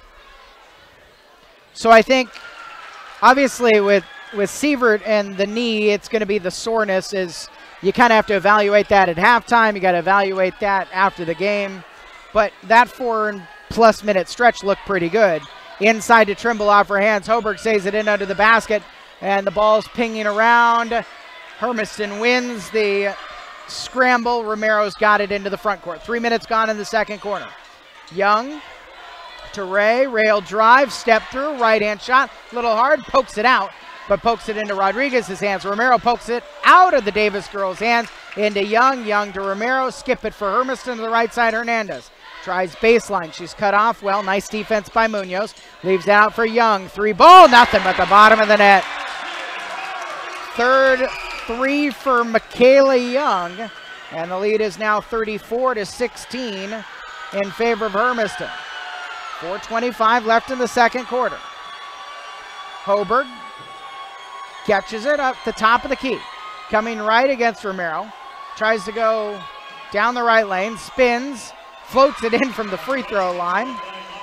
So I think, obviously with Sievert and the knee, it's going to be the soreness. Is you kind of have to evaluate that at halftime. You got to evaluate that after the game. But that 4+ minute stretch looked pretty good. Inside to Trimble off her hands. Hoberg saves it in under the basket, and the ball's pinging around. Hermiston wins the scramble. Romero's got it into the front court. 3 minutes gone in the second quarter. Young to Ray. Ray'll drive, step through, right-hand shot. Little hard, pokes it out, but pokes it into Rodriguez's hands. Romero pokes it out of the Davis girls' hands into Young. Young to Romero. Skip it for Hermiston to the right side. Hernandez tries baseline. She's cut off. Well, nice defense by Munoz. Leaves it out for Young. 3 ball, nothing but the bottom of the net. Third 3 for Michaela Young. And the lead is now 34-16 in favor of Hermiston. 4:25 left in the second quarter. Hoberg catches it up the top of the key. Coming right against Romero. Tries to go down the right lane. Spins. Floats it in from the free throw line.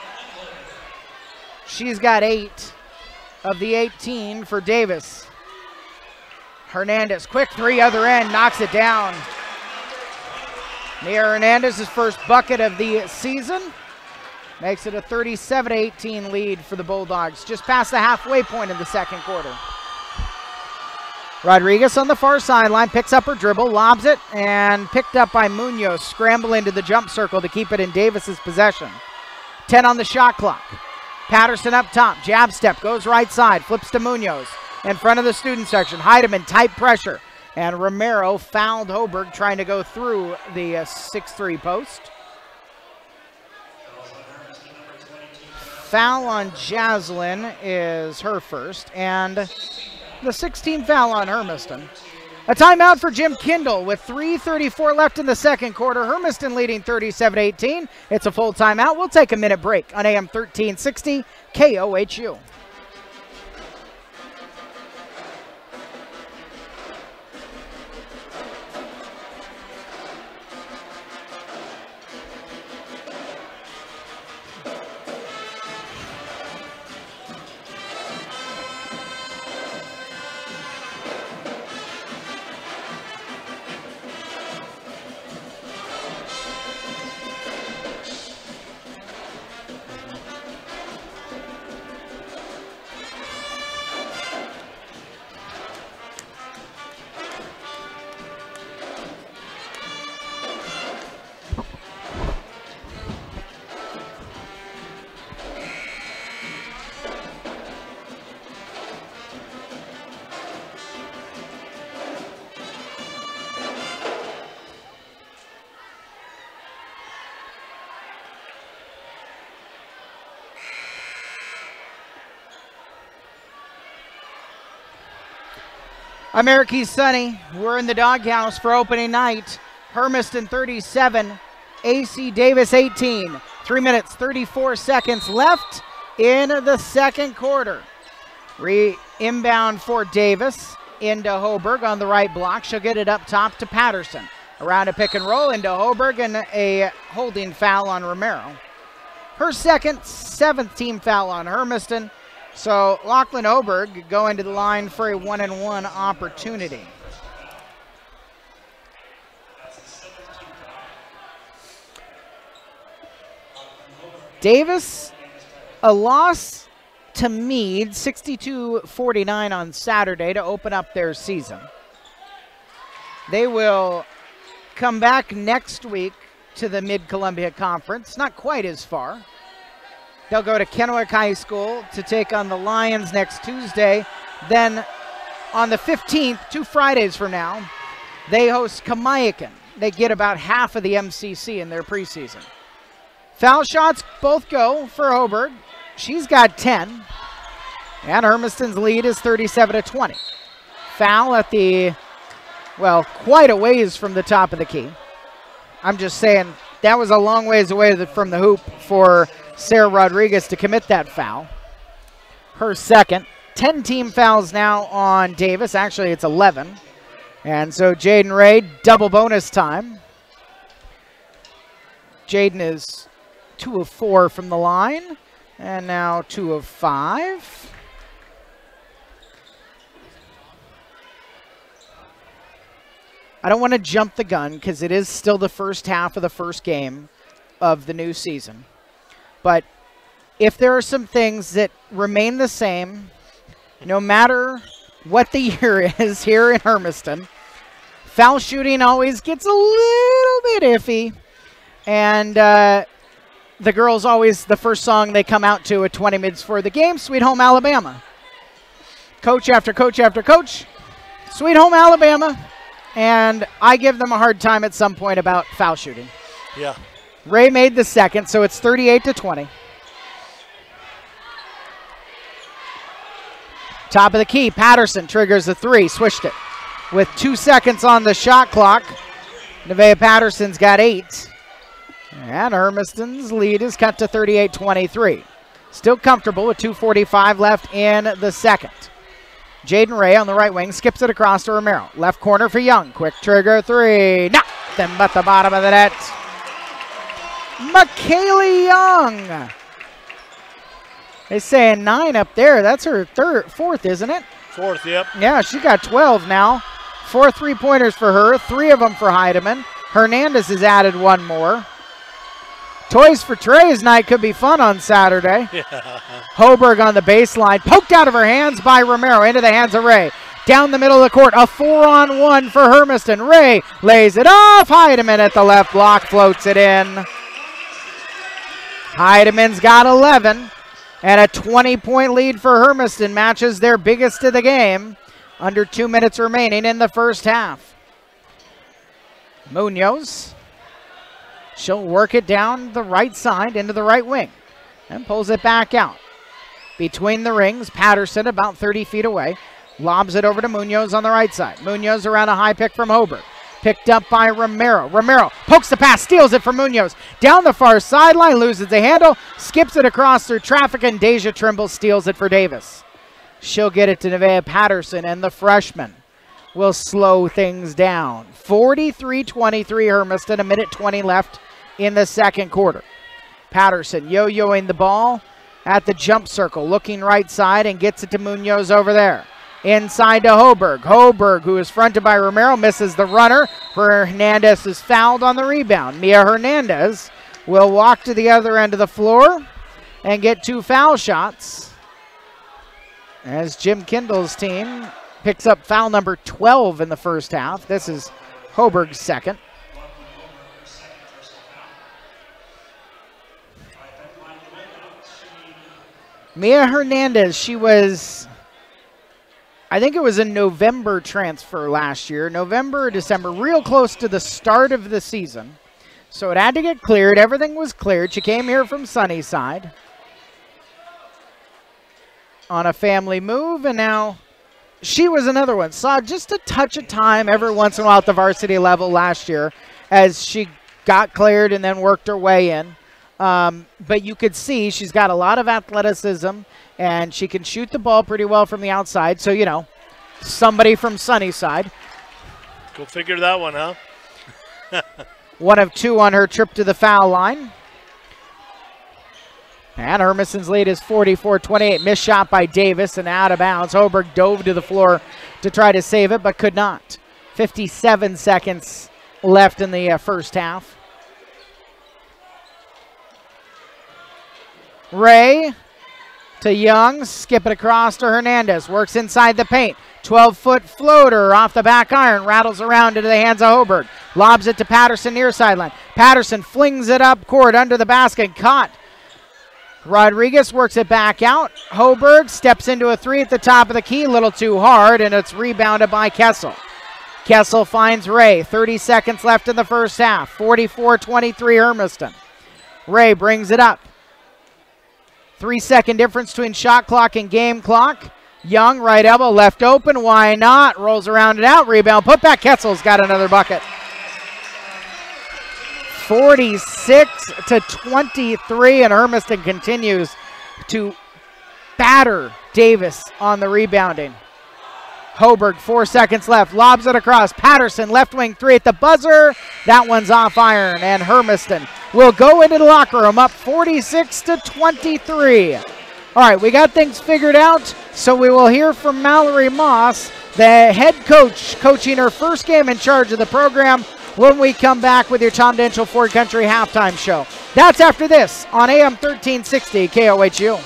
She's got 8 of the 18 for Davis. Hernandez, quick 3, other end, knocks it down. Nia Hernandez's first bucket of the season. Makes it a 37-18 lead for the Bulldogs. Just past the halfway point of the second quarter. Rodriguez on the far sideline, picks up her dribble, lobs it, and picked up by Munoz. Scramble into the jump circle to keep it in Davis's possession. 10 on the shot clock. Patterson up top, jab step, goes right side, flips to Munoz. In front of the student section, Heidemann, tight pressure. And Romero fouled Hoberg trying to go through the 6'3" post. Foul on Jaslyn is her first, and the 16th foul on Hermiston. A timeout for Jim Kindle with 3:34 left in the second quarter. Hermiston leading 37-18. It's a full timeout. We'll take a minute break on AM 1360 KOHU. American Sunny, we're in the doghouse for opening night. Hermiston 37, AC Davis 18. 3 minutes, 34 seconds left in the second quarter. Inbound for Davis into Hoberg on the right block. She'll get it up top to Patterson. Around a pick and roll into Hoberg and a holding foul on Romero. Her second, 7th team foul on Hermiston. So Lachlan Hoberg going to the line for a 1-and-1 opportunity. Davis, a loss to Meade, 62-49 on Saturday to open up their season. They will come back next week to the Mid-Columbia Conference, not quite as far. They'll go to Kennewick High School to take on the Lions next Tuesday. Then on the 15th, 2 Fridays from now, they host Kamiakin. They get about half of the MCC in their preseason. Foul shots both go for Hoberg. She's got 10. And Hermiston's lead is 37-20. Foul at the, well, quite a ways from the top of the key. I'm just saying that was a long ways away from the hoop for Sarah Rodriguez to commit that foul. Her second. 10 team fouls now on Davis. Actually, it's 11. And so Jaden Ray, double bonus time. Jaden is 2 of 4 from the line. And now 2 of 5. I don't want to jump the gun because it is still the first half of the first game of the new season. But if there are some things that remain the same, no matter what the year is here in Hermiston, foul shooting always gets a little bit iffy. And the girls always, the first song they come out to at 20 minutes for the game, Sweet Home Alabama. Coach after coach after coach, Sweet Home Alabama. And I give them a hard time at some point about foul shooting. Yeah. Ray made the second, so it's 38-20. Top of the key, Patterson triggers the 3, swished it. With 2 seconds on the shot clock, Nevaeh Patterson's got 8. And Hermiston's lead is cut to 38-23. Still comfortable with 2:45 left in the second. Jaden Ray on the right wing skips it across to Romero. Left corner for Young. Quick trigger 3. Nothing but the bottom of the net. McKaylee Young. They say 9 up there. That's her 4th, isn't it? 4th, yep. Yeah, she got 12 now. 4 3-pointers for her. 3 of them for Heidemann. Hernandez has added 1 more. Toys for Trey's night could be fun on Saturday. Yeah. Hoberg on the baseline. Poked out of her hands by Romero. Into the hands of Ray. Down the middle of the court. A 4-on-1 for Hermiston. Ray lays it off. Heidemann at the left block. Floats it in. Heidemann's got 11. And a 20-point lead for Hermiston. Matches their biggest of the game. Under 2 minutes remaining in the first half. Munoz. She'll work it down the right side into the right wing and pulls it back out. Between the rings, Patterson about 30 feet away. Lobs it over to Munoz on the right side. Munoz around a high pick from Hoberg. Picked up by Romero. Romero pokes the pass, steals it from Munoz. Down the far sideline, loses the handle, skips it across through traffic, and Deja Trimble steals it for Davis. She'll get it to Nevaeh Patterson, and the freshman will slow things down. 43-23 Hermiston, 1:20 left in the second quarter. Patterson yo-yoing the ball at the jump circle, looking right side and gets it to Munoz over there. Inside to Hoberg. Hoberg, who is fronted by Romero, misses the runner. Hernandez is fouled on the rebound. Mia Hernandez will walk to the other end of the floor and get 2 foul shots as Jim Kindle's team picks up foul number 12 in the first half. This is Hoberg's second. Mia Hernandez, she was, I think it was a November transfer last year, November or December, real close to the start of the season. So it had to get cleared. Everything was cleared. She came here from Sunnyside on a family move, and now she was another one. Saw just a touch of time every once in a while at the varsity level last year as she got cleared and then worked her way in. But you could see she's got a lot of athleticism, and she can shoot the ball pretty well from the outside. So, you know, somebody from Sunnyside. Go figure that one, huh? 1 of 2 on her trip to the foul line. And Hermiston's lead is 44-28. Missed shot by Davis and out of bounds. Hoburg dove to the floor to try to save it, but could not. 57 seconds left in the first half. Ray to Young. Skip it across to Hernandez. Works inside the paint. 12-foot floater off the back iron. Rattles around into the hands of Hoburg. Lobs it to Patterson near sideline. Patterson flings it up court under the basket. Caught. Rodriguez works it back out. Hoburg steps into a 3 at the top of the key. A little too hard, and it's rebounded by Kessel. Kessel finds Ray. 30 seconds left in the first half. 44-23 Hermiston. Ray brings it up. 3-second difference between shot clock and game clock. Young, right elbow, left open. Why not? Rolls around and out. Rebound. Put back. Kessel's got another bucket. 46-23, and Hermiston continues to batter Davis on the rebounding. Hoburg, 4 seconds left. Lobs it across. Patterson, left wing 3 at the buzzer. That one's off iron, and Hermiston will go into the locker room up 46-23. All right, we got things figured out, so we will hear from Mallory Moss, the head coach, coaching her first game in charge of the program, when we come back with your Tom Denchel Ford Country halftime show. That's after this on AM 1360 KOHU.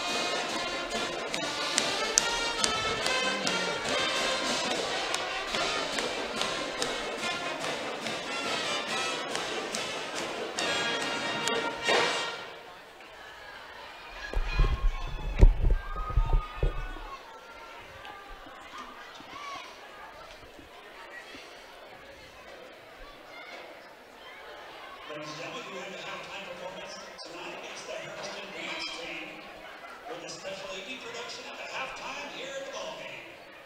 Ladies and gentlemen, we have a halftime performance tonight. It's the Hermiston Dance Team with a special EP production at the halftime here at the ball game.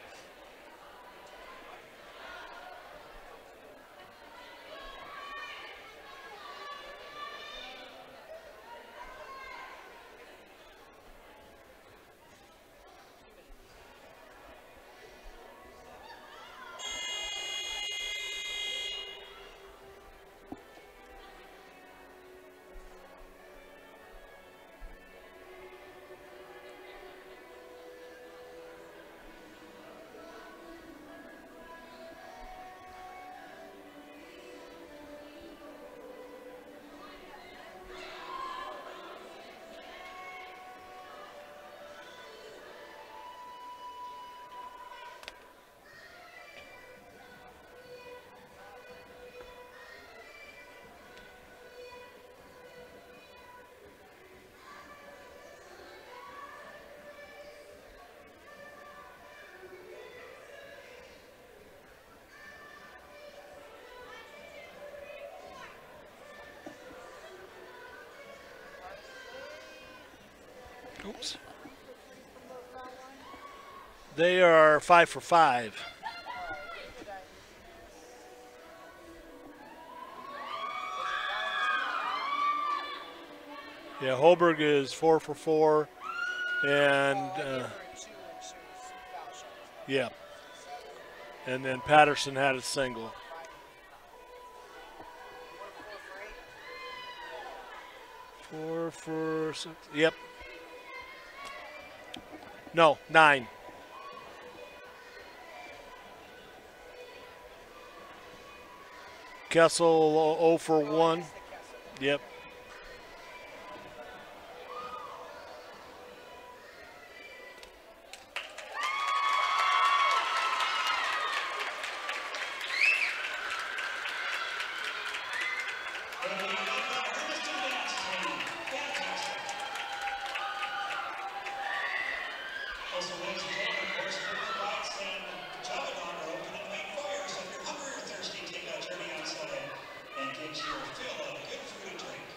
Oops. They are 5 for 5. Yeah, Hoburg is 4 for 4, and yeah, and then Patterson had a single. Four for 6. Yep. No, 9. Kessel 0 for 1. Yep. Also, ladies and gentlemen, of course, River Bites and Javadon are open and waiting for you. So if you're hungry or thirsty, take that journey outside and get your fill of good food and drink.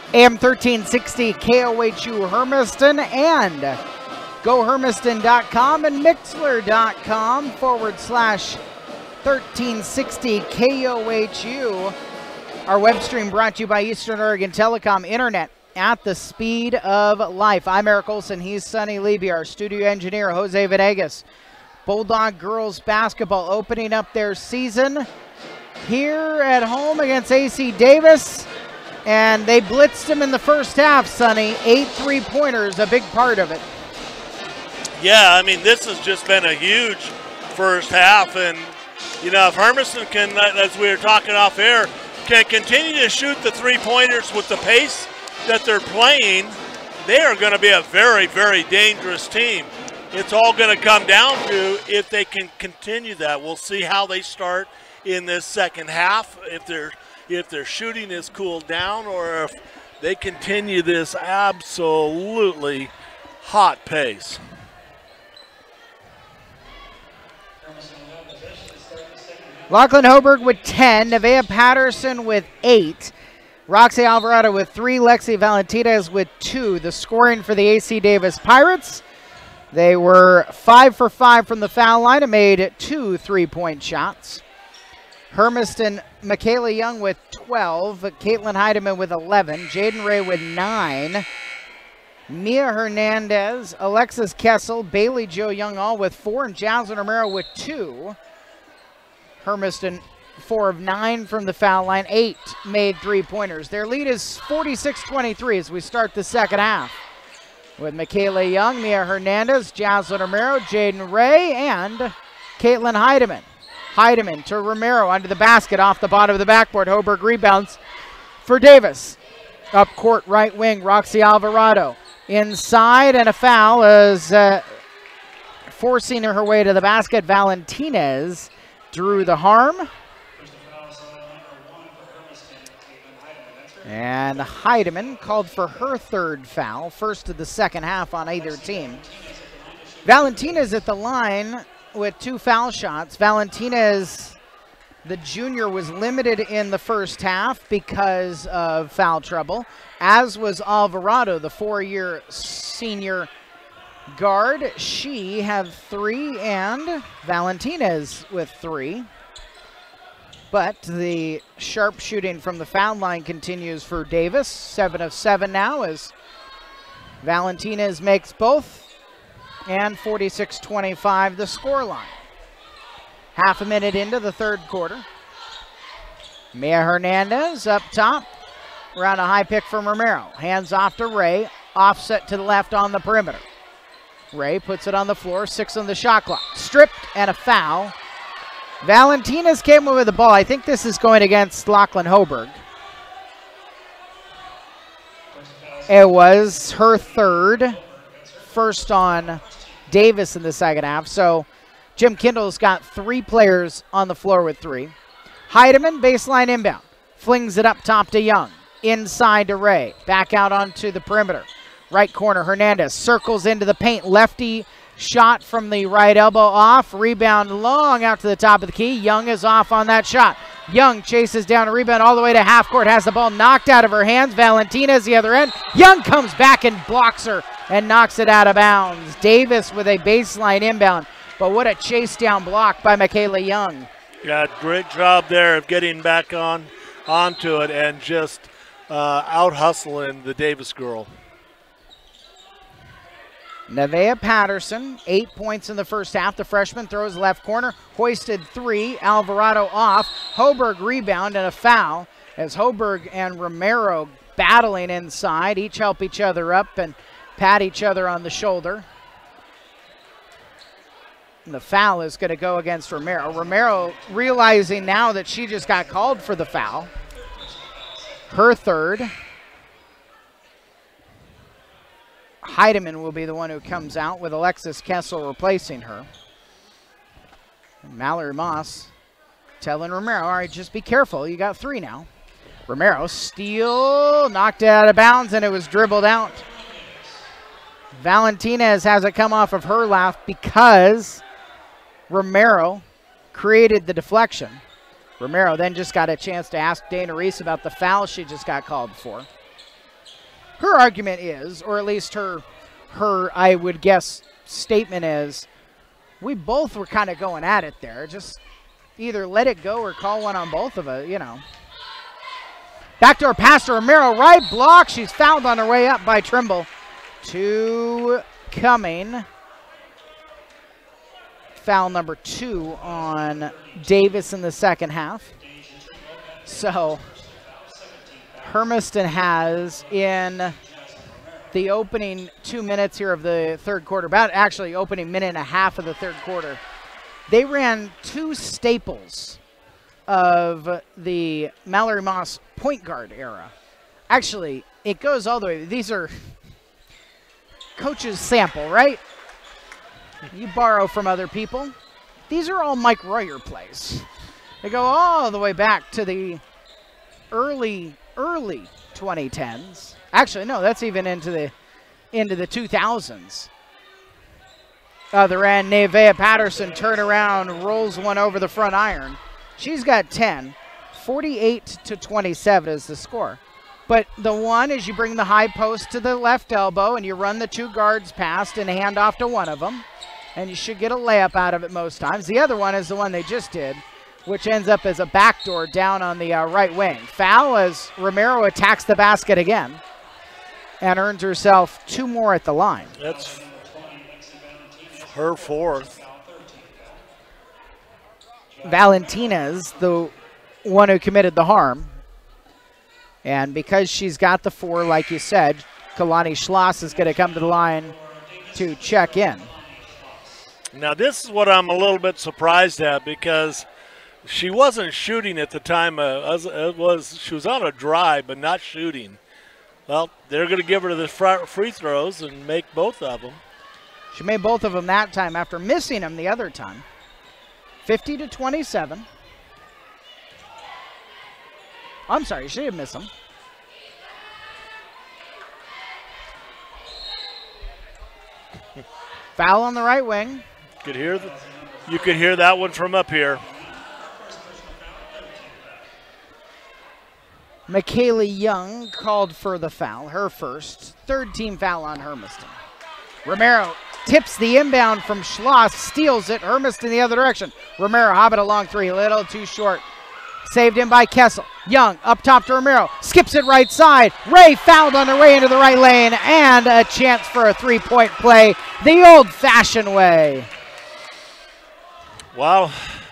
AM 1360 KOHU Hermiston and GoHermiston.com and Mixler.com/1360 KOHU. Our web stream brought to you by Eastern Oregon Telecom Internet at the speed of life. I'm Eric Olson. He's Sonny Levy, our studio engineer, Jose Venegas. Bulldog girls basketball opening up their season here at home against AC Davis. And they blitzed them in the first half, Sonny. 8 3-pointers, a big part of it. Yeah, I mean, this has just been a huge first half. And, you know, if Hermiston can, as we were talking off air, can continue to shoot the 3-pointers with the pace that they're playing, they are going to be a very, very dangerous team. It's all going to come down to if they can continue that. We'll see how they start in this second half, if their shooting is cooled down or if they continue this absolutely hot pace. Lachlan Hoberg with 10, Nevaeh Patterson with 8, Roxy Alvarado with 3, Lexi Valentinez with 2. The scoring for the AC Davis Pirates, they were 5 for 5 from the foul line and made 2 3-point shots. Hermiston, Michaela Young with 12, Caitlin Heidemann with 11, Jaden Ray with 9, Mia Hernandez, Alexis Kessel, Bailey Jo Young all with 4, and Jasmine Romero with 2. Hermiston 4 of 9 from the foul line, 8 made 3-pointers. Their lead is 46-23 as we start the second half, with Michaela Young, Mia Hernandez, Jasmine Romero, Jaden Ray, and Caitlin Heidemann. Heidemann to Romero under the basket off the bottom of the backboard. Hoberg rebounds for Davis. Up court right wing, Roxy Alvarado. Inside and a foul is forcing her way to the basket. Valentinez drew the harm. And Heidemann called for her third foul, first of the second half on either team. Valentinez at the line with 2 foul shots. Valentinez, the junior, was limited in the first half because of foul trouble, as was Alvarado, the 4-year senior guard. She had 3 and Valentinez with 3. But the sharp shooting from the foul line continues for Davis. 7 of 7 now as Valentinez makes both. And 46-25 the scoreline. Half a minute into the third quarter. Mia Hernandez up top. Around a high pick from Romero. Hands off to Ray. Offset to the left on the perimeter. Ray puts it on the floor. 6 on the shot clock. Stripped and a foul. Valentinez came away with the ball. I think this is going against Lachlan Hoberg. It was her third. First on Davis in the second half. So Jim Kindle's got 3 players on the floor with 3. Heidemann, baseline inbound. Flings it up top to Young. Inside to Ray. Back out onto the perimeter. Right corner, Hernandez circles into the paint. Lefty shot from the right elbow off. Rebound long out to the top of the key. Young is off on that shot. Young chases down a rebound all the way to half court. Has the ball knocked out of her hands. Valentinez the other end. Young comes back and blocks her and knocks it out of bounds. Davis with a baseline inbound. But what a chase down block by Michaela Young. Yeah, great job there of getting back onto it and just out hustling the Davis girl. Nevaeh Patterson, 8 points in the first half. The freshman throws left corner, hoisted 3. Alvarado off. Hoberg rebound and a foul as Hoberg and Romero battling inside. Each help each other up and pat each other on the shoulder. And the foul is going to go against Romero. Romero realizing now that she just got called for the foul. Her third. Heidemann will be the one who comes out with Alexis Kessel replacing her. And Mallory Moss telling Romero, all right, just be careful. You got 3 now. Romero steal, knocked it out of bounds, and it was dribbled out. Valentinez has it come off of her lap because Romero created the deflection. Romero then just got a chance to ask Dana Reese about the foul she just got called for. her argument is, or at least her I would guess statement is, we both were kind of going at it there. Just either let it go or call one on both of us, you know. Backdoor pass to Romero, right block. She's fouled on her way up by Trimble. 2 coming. Foul number 2 on Davis in the second half. So Hermiston has, in the opening 2 minutes here of the third quarter, about actually opening minute and a half of the third quarter, they ran 2 staples of the Mallory Moss point guard era. Actually, it goes all the way. These are coach's sample, right? You borrow from other people. These are all Mike Royer plays. They go all the way back to the early 2010s. Actually, no, that's even into the 2000s. Other end, Nevaeh Patterson turn around, rolls one over the front iron. She's got 10. 48-27 is the score. But the one is you bring the high post to the left elbow and you run the 2 guards past and hand off to one of them. And you should get a layup out of it most times. The other one is the one they just did, which ends up as a backdoor down on the right wing. Foul as Romero attacks the basket again and earns herself 2 more at the line. That's her 4th. Valentina's the one who committed the harm. And because she's got the 4, like you said, Kalani Schloss is going to come to the line to check in. Now this is what I'm a little bit surprised at, because she wasn't shooting at the time. She was on a drive but not shooting. Well, they're going to give her the free throws and make both of them. She made both of them that time after missing them the other time. 50-27. I'm sorry, she didn't miss them. Foul on the right wing. You could hear that one from up here. Michaela Young called for the foul, her first. 3rd team foul on Hermiston. Romero tips the inbound from Schloss, steals it. Hermiston the other direction. Romero hobbit a long 3, a little too short. Saved in by Kessel. Young up top to Romero. Skips it right side. Ray fouled on her way into the right lane. And a chance for a 3-point play the old-fashioned way. Wow.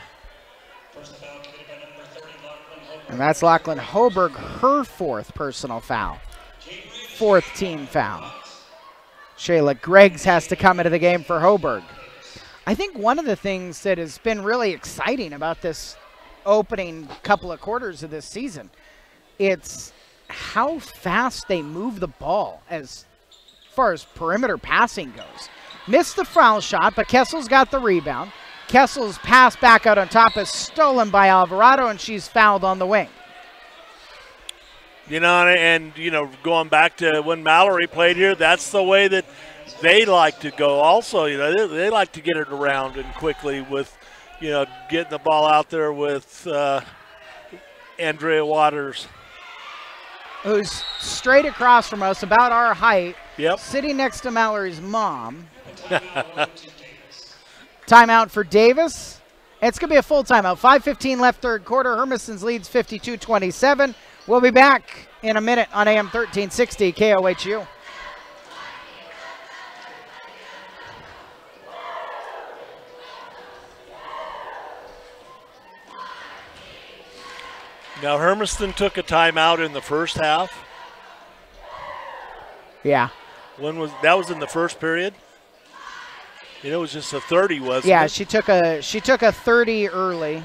And that's Lachlan Hoberg, her 4th personal foul. 4th team foul. Shayla Greggs has to come into the game for Hoberg. I think one of the things that has been really exciting about this opening couple of quarters of this season, it's how fast they move the ball as far as perimeter passing goes. Missed the foul shot, but Kessel's got the rebound. Kessel's pass back out on top is stolen by Alvarado, and she's fouled on the wing. You know, and going back to when Mallory played here, that's the way that they like to go also. You know, they like to get it around and quickly with, getting the ball out there with Andrea Waters. Who's straight across from us, about our height. Yep. Sitting next to Mallory's mom. Timeout for Davis. It's going to be a full timeout. 5:15 left third quarter. Hermiston's leads 52-27. We'll be back in a minute on AM 1360 KOHU. Now Hermiston took a timeout in the first half. Yeah. That was in the first period? It was just a 30, wasn't it? Yeah, she took a 30 early.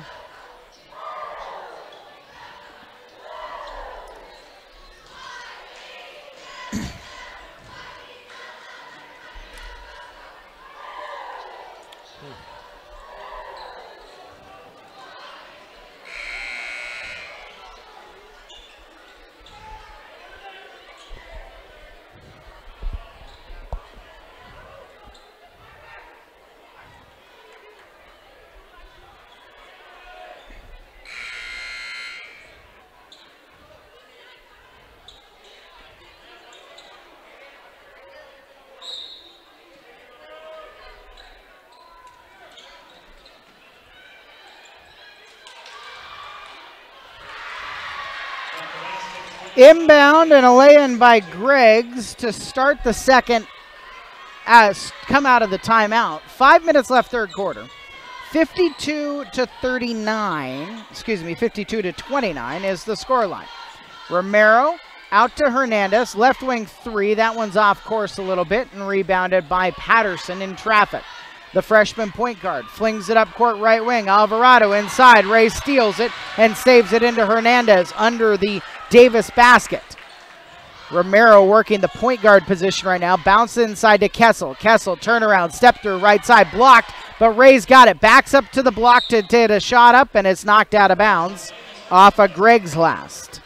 Inbound and a lay-in by Greggs to start the second, come out of the timeout. 5 minutes left third quarter. 52 to 39, 52 to 29 is the scoreline. Romero out to Hernandez, left wing three. That one's off course a little bit and rebounded by Patterson in traffic. The freshman point guard flings it up court right wing. Alvarado inside. Ray steals it and saves it into Hernandez under the Davis basket. Romero working the point guard position right now. Bounce inside to Kessel. Kessel turnaround, step through right side, blocked, but Ray's got it. Backs up to the block to hit a shot up, and it's knocked out of bounds off of Greg's last.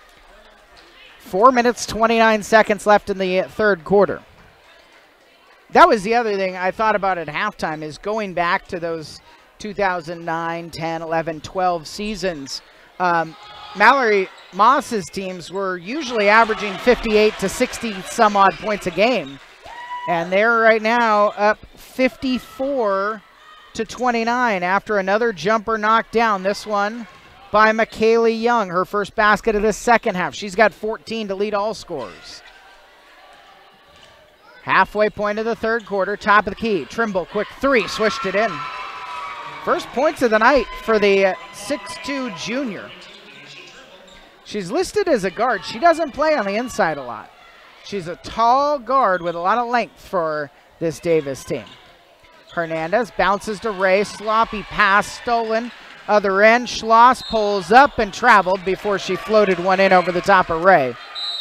4 minutes, 29 seconds left in the third quarter. That was the other thing I thought about at halftime, is going back to those 2009, 10, 11, 12 seasons. Mallory Moss's teams were usually averaging 58 to 60 some odd points a game. And they're right now up 54 to 29 after another jumper knocked down. This one by Michaela Young, her first basket of the second half. She's got 14 to lead all scorers. Halfway point of the third quarter, top of the key. Trimble, quick three, swished it in. First points of the night for the 6'2 junior. She's listed as a guard. She doesn't play on the inside a lot. She's a tall guard with a lot of length for this Davis team. Hernandez bounces to Ray. Sloppy pass stolen. Other end, Schloss pulls up and traveled before she floated one in over the top of Ray.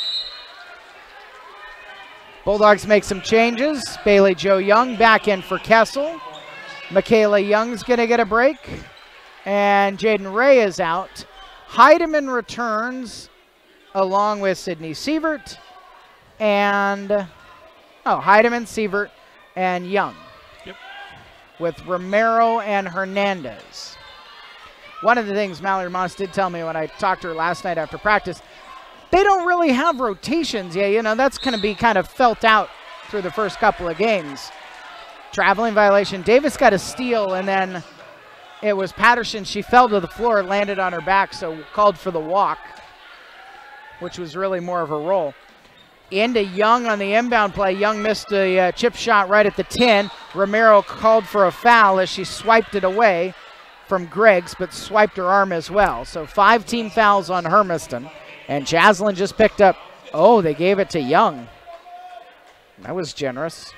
Bulldogs make some changes. Bailey Jo Young back in for Kessel. Michaela Young's going to get a break. And Jaden Ray is out. Heidemann returns along with Sydney Sievert. And, Heidemann, Sievert, and Young. Yep. With Romero and Hernandez. One of the things Mallory Moss did tell me when I talked to her last night after practice, they don't really have rotations yet. You know, that's going to be kind of felt out through the first couple of games. Traveling violation. Davis got a steal, and then it was Patterson. She fell to the floor, landed on her back, so called for the walk, which was really more of her role. Into Young on the inbound play. Young missed a chip shot right at the 10. Romero called for a foul as she swiped it away from Greggs, but swiped her arm as well. So 5 team fouls on Hermiston. And Jaslyn just picked up, they gave it to Young. That was generous.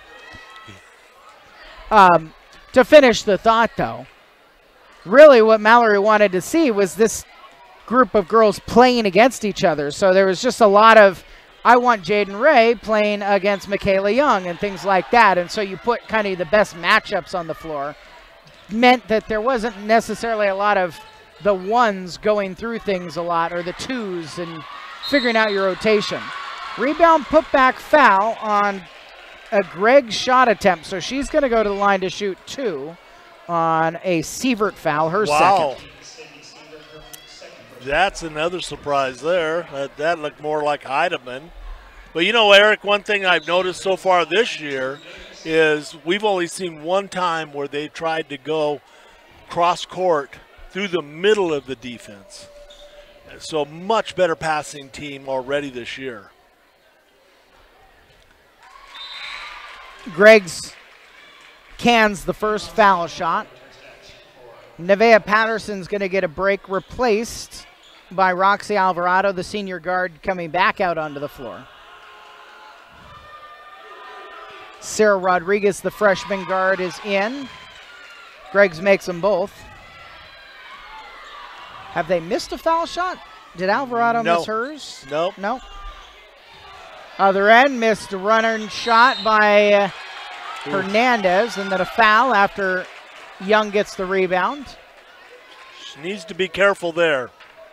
To finish the thought, though, really what Mallory wanted to see was this group of girls playing against each other. So there was just a lot of, I want Jaden Ray playing against Michaela Young and things like that. And so you put kind of the best matchups on the floor. Meant that there wasn't necessarily a lot of the ones going through things a lot, or the twos, and figuring out your rotation. Rebound, putback, foul on a Gregg shot attempt. So she's going to go to the line to shoot 2 on a Sievert foul, her second. That's another surprise there. That looked more like Heidemann. But you know, Eric, one thing I've noticed so far this year is we've only seen one time where they tried to go cross court through the middle of the defense. So much better passing team already this year. Greggs cans the first foul shot. Nevaeh Patterson's going to get a break, replaced by Roxy Alvarado, the senior guard, coming back out onto the floor. Sarah Rodriguez, the freshman guard, is in. Greggs makes them both. Have they missed a foul shot? Did Alvarado miss hers? Nope. No. Other end, missed a runner shot by Hernandez, and then a foul after Young gets the rebound. She needs to be careful there.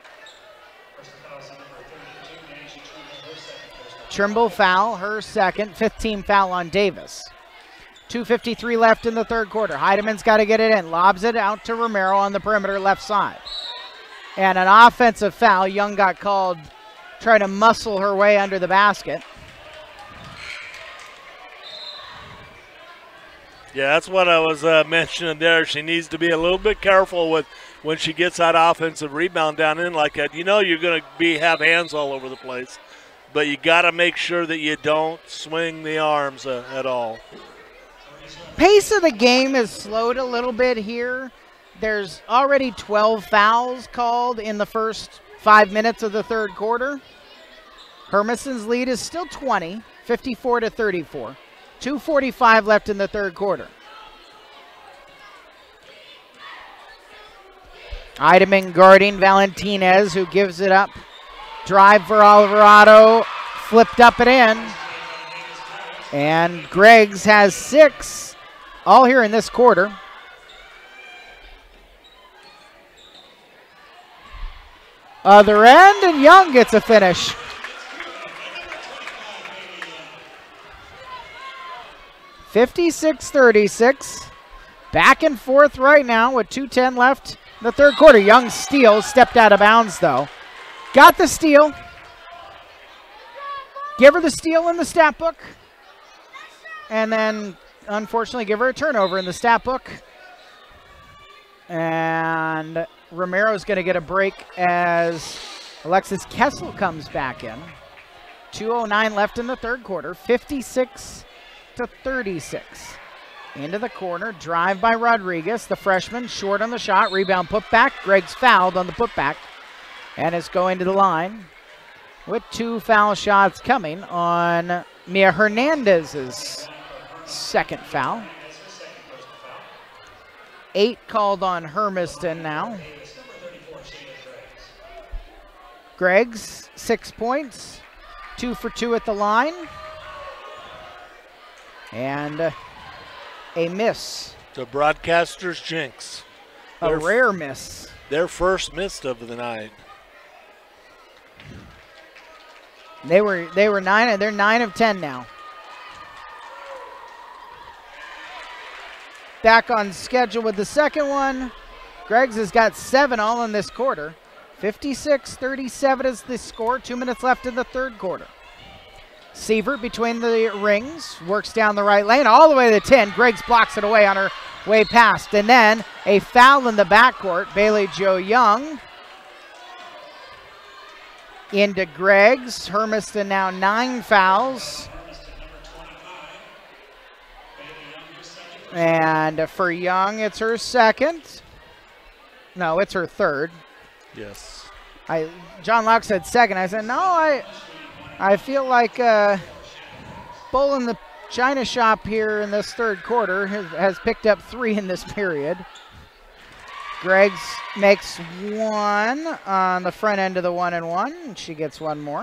Trimble foul, her second, 15 foul on Davis. 2:53 left in the third quarter. Heidemann's got to get it in. Lobs it out to Romero on the perimeter left side. And an offensive foul. Young got called trying to muscle her way under the basket. Yeah, that's what I was mentioning there. She needs to be a little bit careful with when she gets that offensive rebound down in like that, you know you're going to have hands all over the place. But you got to make sure that you don't swing the arms at all. Pace of the game has slowed a little bit here. There's already 12 fouls called in the first 5 minutes of the third quarter. Hermiston's lead is still 20, 54-34. 2:45 left in the third quarter. Eidemann guarding Valentinez, who gives it up. Drive for Alvarado, flipped up and in. And Greggs has 6, all here in this quarter. Other end, and Young gets a finish. (56-36). Back and forth right now with 2:10 left in the third quarter. Young steals, stepped out of bounds though. Got the steal. Give her the steal in the stat book. And then, unfortunately, give her a turnover in the stat book. And Romero's going to get a break as Alexis Kessel comes back in. 2:09 left in the third quarter. 56-36. Into the corner. Drive by Rodriguez, the freshman. Short on the shot. Rebound put back. Greggs fouled on the putback. And is going to the line with 2 foul shots coming on Mia Hernandez's second foul. 8 called on Hermiston now. Greggs, 6 points. 2 for 2 at the line. And a miss. The broadcaster's jinx. A rare miss. Their first miss of the night. They were 9, they're 9 of 10 now. Back on schedule with the second one. Greggs has got 7 all in this quarter. 56-37 is the score. 2 minutes left in the third quarter. Sievert between the rings, works down the right lane all the way to the 10. Greggs blocks it away on her way past. And then a foul in the backcourt. Bailey Jo Young into Greggs. Hermiston now 9 fouls. And for Young, it's her second. No, it's her third. Yes. John Locke said second. I said, no, I feel like Bull in the China shop here in this third quarter has picked up 3 in this period. Greggs makes 1 on the front end of the 1-and-1. She gets 1 more.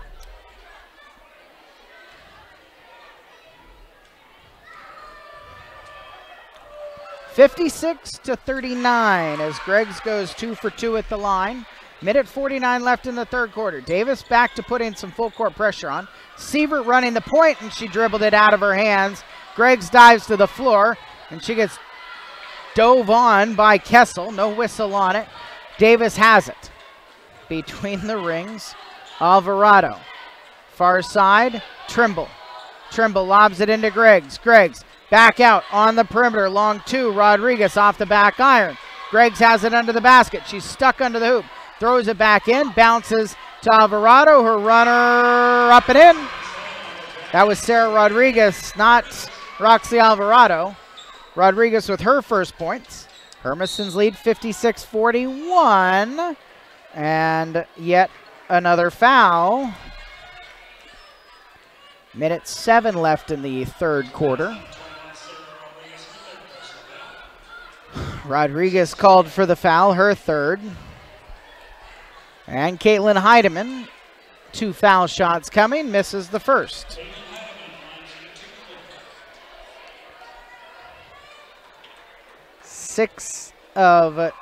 (56-39) as Greggs goes 2 for 2 at the line. Minute 49 left in the third quarter. Davis back to put in some full court pressure on. Sievert running the point, and she dribbled it out of her hands. Greggs dives to the floor, and she gets dove on by Kessel. No whistle on it. Davis has it. Between the rings, Alvarado. Far side, Trimble. Trimble lobs it into Greggs. Greggs back out on the perimeter. Long 2, Rodriguez off the back iron. Greggs has it under the basket. She's stuck under the hoop. Throws it back in, bounces to Alvarado. Her runner up and in. That was Sarah Rodriguez, not Roxy Alvarado. Rodriguez with her first points. Hermiston's lead 56-41. And yet another foul. Minute 7 left in the third quarter. Rodriguez called for the foul, her third. And Caitlin Heidemann, 2 foul shots coming, misses the first. Six of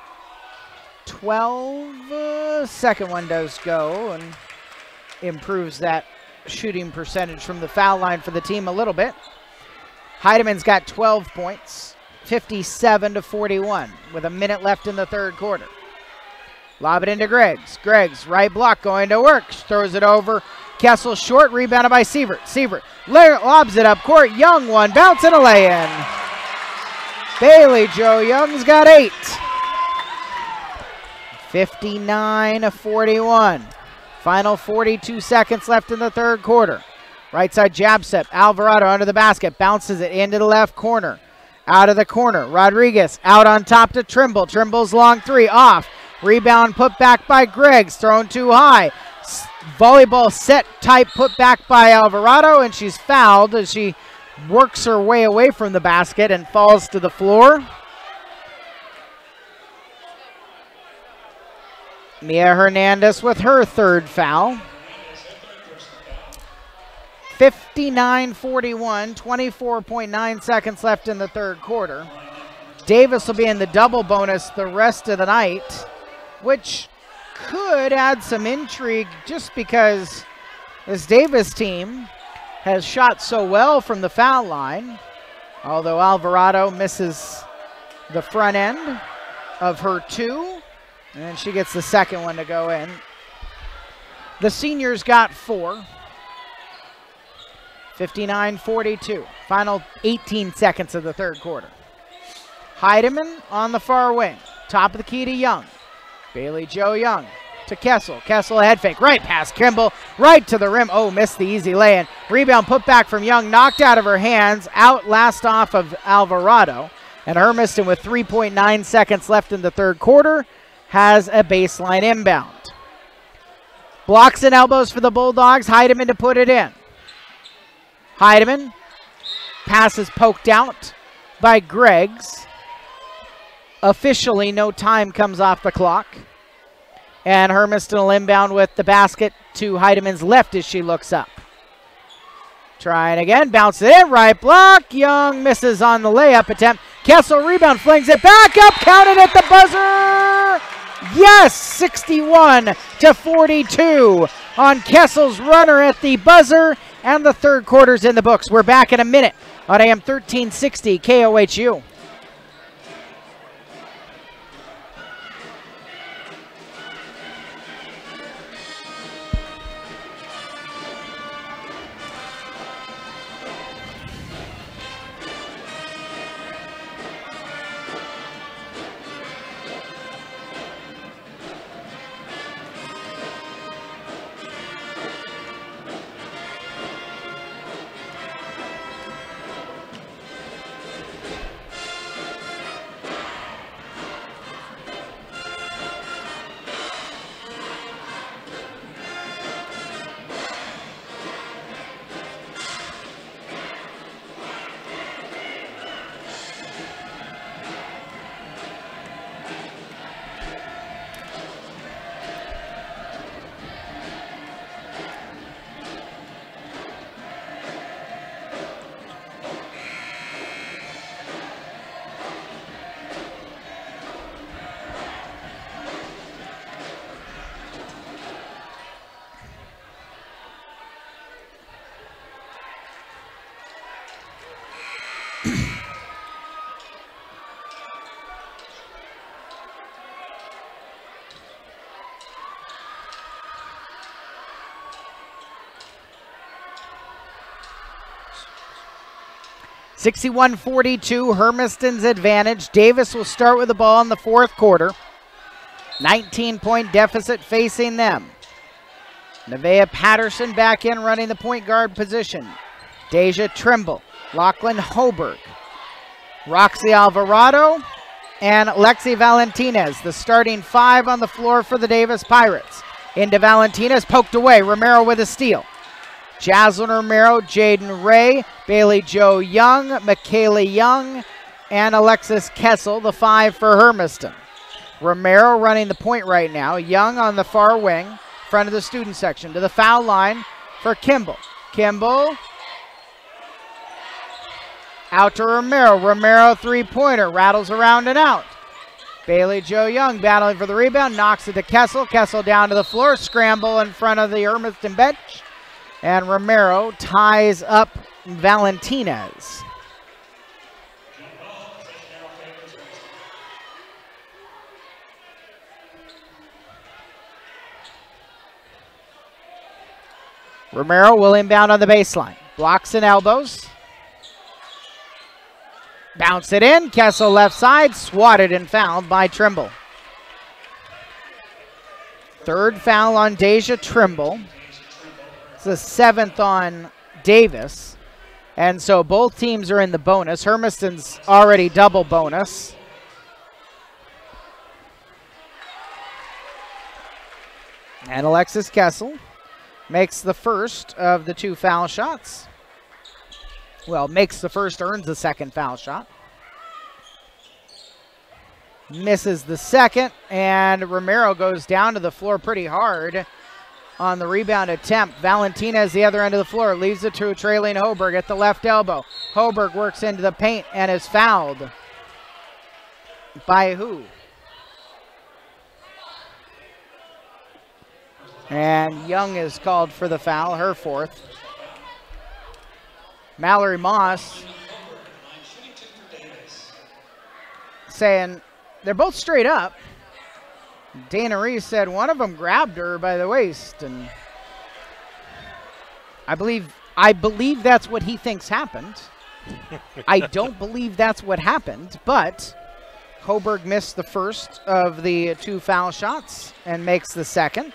12. Second one does go and improves that shooting percentage from the foul line for the team a little bit. Heidemann's got 12 points, 57-41, with a minute left in the third quarter. Lob it into Greggs. Greggs, right block, going to work. Throws it over. Kessel short, rebounded by Sievert. Sievert lobs it up court. Young one, bounce and a lay-in. Bailey Jo Young's got 8. 59-41. Final 42 seconds left in the third quarter. Right side jab step. Alvarado under the basket. Bounces it into the left corner. Out of the corner. Rodriguez out on top to Trimble. Trimble's long three. Off. Rebound put back by Griggs. Thrown too high. Volleyball set type put back by Alvarado. And she's fouled as she works her way away from the basket and falls to the floor. Mia Hernandez with her third foul. 59-41, 24.9 seconds left in the third quarter. Davis will be in the double bonus the rest of the night, which could add some intrigue just because this Davis team has shot so well from the foul line, although Alvarado misses the front end of her two, and she gets the second one to go in. The seniors got 4. 59-42. Final 18 seconds of the third quarter. Heidemann on the far wing. Top of the key to Young. Bailey Joe Young to Kessel. Kessel a head fake. Right past Kimball. Right to the rim. Oh, missed the easy lay-in. Rebound put back from Young. Knocked out of her hands. Out last off of Alvarado. And Hermiston with 3.9 seconds left in the third quarter has a baseline inbound. Blocks and elbows for the Bulldogs. Heidemann to put it in. Heidemann. Pass is poked out by Griggs. Officially, no time comes off the clock. And Hermiston will inbound with the basket to Heidemann's left as she looks up. Trying again, bounce it in, right block. Young misses on the layup attempt. Kessel rebound, flings it back up, counted at the buzzer. Yes, 61-42 on Kessel's runner at the buzzer. And the third quarter's in the books. We're back in a minute on AM 1360 KOHU. (61-42), Hermiston's advantage. Davis will start with the ball in the fourth quarter. 19-point deficit facing them. Nevaeh Patterson back in running the point guard position. Deja Trimble, Lachlan Hoberg, Roxy Alvarado, and Lexi Valentinez, the starting 5 on the floor for the Davis Pirates. Into Valentinez, poked away. Romero with a steal. Jaslyn Romero, Jaden Ray, Bailey Joe Young, Michaela Young, and Alexis Kessel, the 5 for Hermiston. Romero running the point right now. Young on the far wing, front of the student section. To the foul line for Kimball. Kimball out to Romero. Romero three-pointer, rattles around and out. Bailey Joe Young battling for the rebound, knocks it to Kessel. Kessel down to the floor, scramble in front of the Hermiston bench. And Romero ties up Valentinez. Romero will inbound on the baseline. Blocks and elbows. Bounce it in. Kessel left side. Swatted and fouled by Trimble. Third foul on Deja Trimble. It's the 7th on Davis. And so both teams are in the bonus. Hermiston's already double bonus. And Alexis Kessel makes the first of the 2 foul shots. Well, makes the first, earns the second foul shot. Misses the second, and Romero goes down to the floor pretty hard on the rebound attempt. Valentinez, the other end of the floor, leaves it to trailing Hoberg at the left elbow. Hoberg works into the paint and is fouled. By who? And Young is called for the foul, her 4th. Mallory Moss saying they're both straight up. Dana Reese said one of them grabbed her by the waist, and I believe that's what he thinks happened. I don't believe that's what happened, but Hoberg missed the first of the 2 foul shots and makes the second.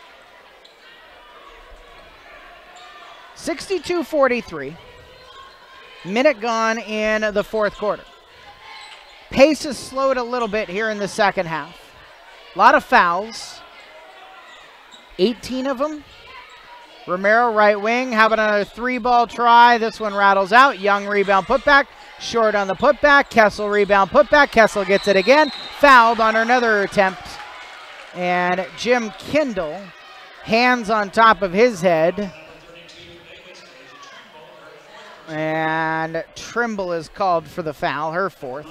62-43. Minute gone in the 4th quarter. Pace has slowed a little bit here in the second half. A lot of fouls. 18 of them. Romero, right wing. How about another 3-ball try? This one rattles out. Young rebound putback. Short on the putback. Kessel rebound putback. Kessel gets it again. Fouled on another attempt. And Jim Kindle, hands on top of his head. And Trimble is called for the foul, her 4th.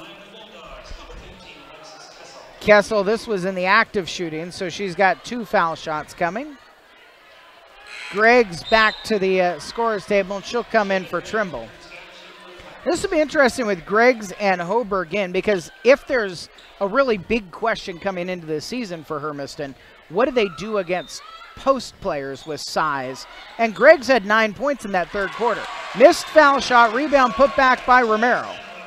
Kessel, this was in the active shooting, so she's got 2 foul shots coming. Greg's back to the scorer's table, and she'll come in for Trimble. This will be interesting with Greg's and Hoberg in, because if there's a really big question coming into the season for Hermiston, what do they do against post players with size? And Greg's had 9 points in that 3rd quarter. Missed foul shot, rebound put back by Romero.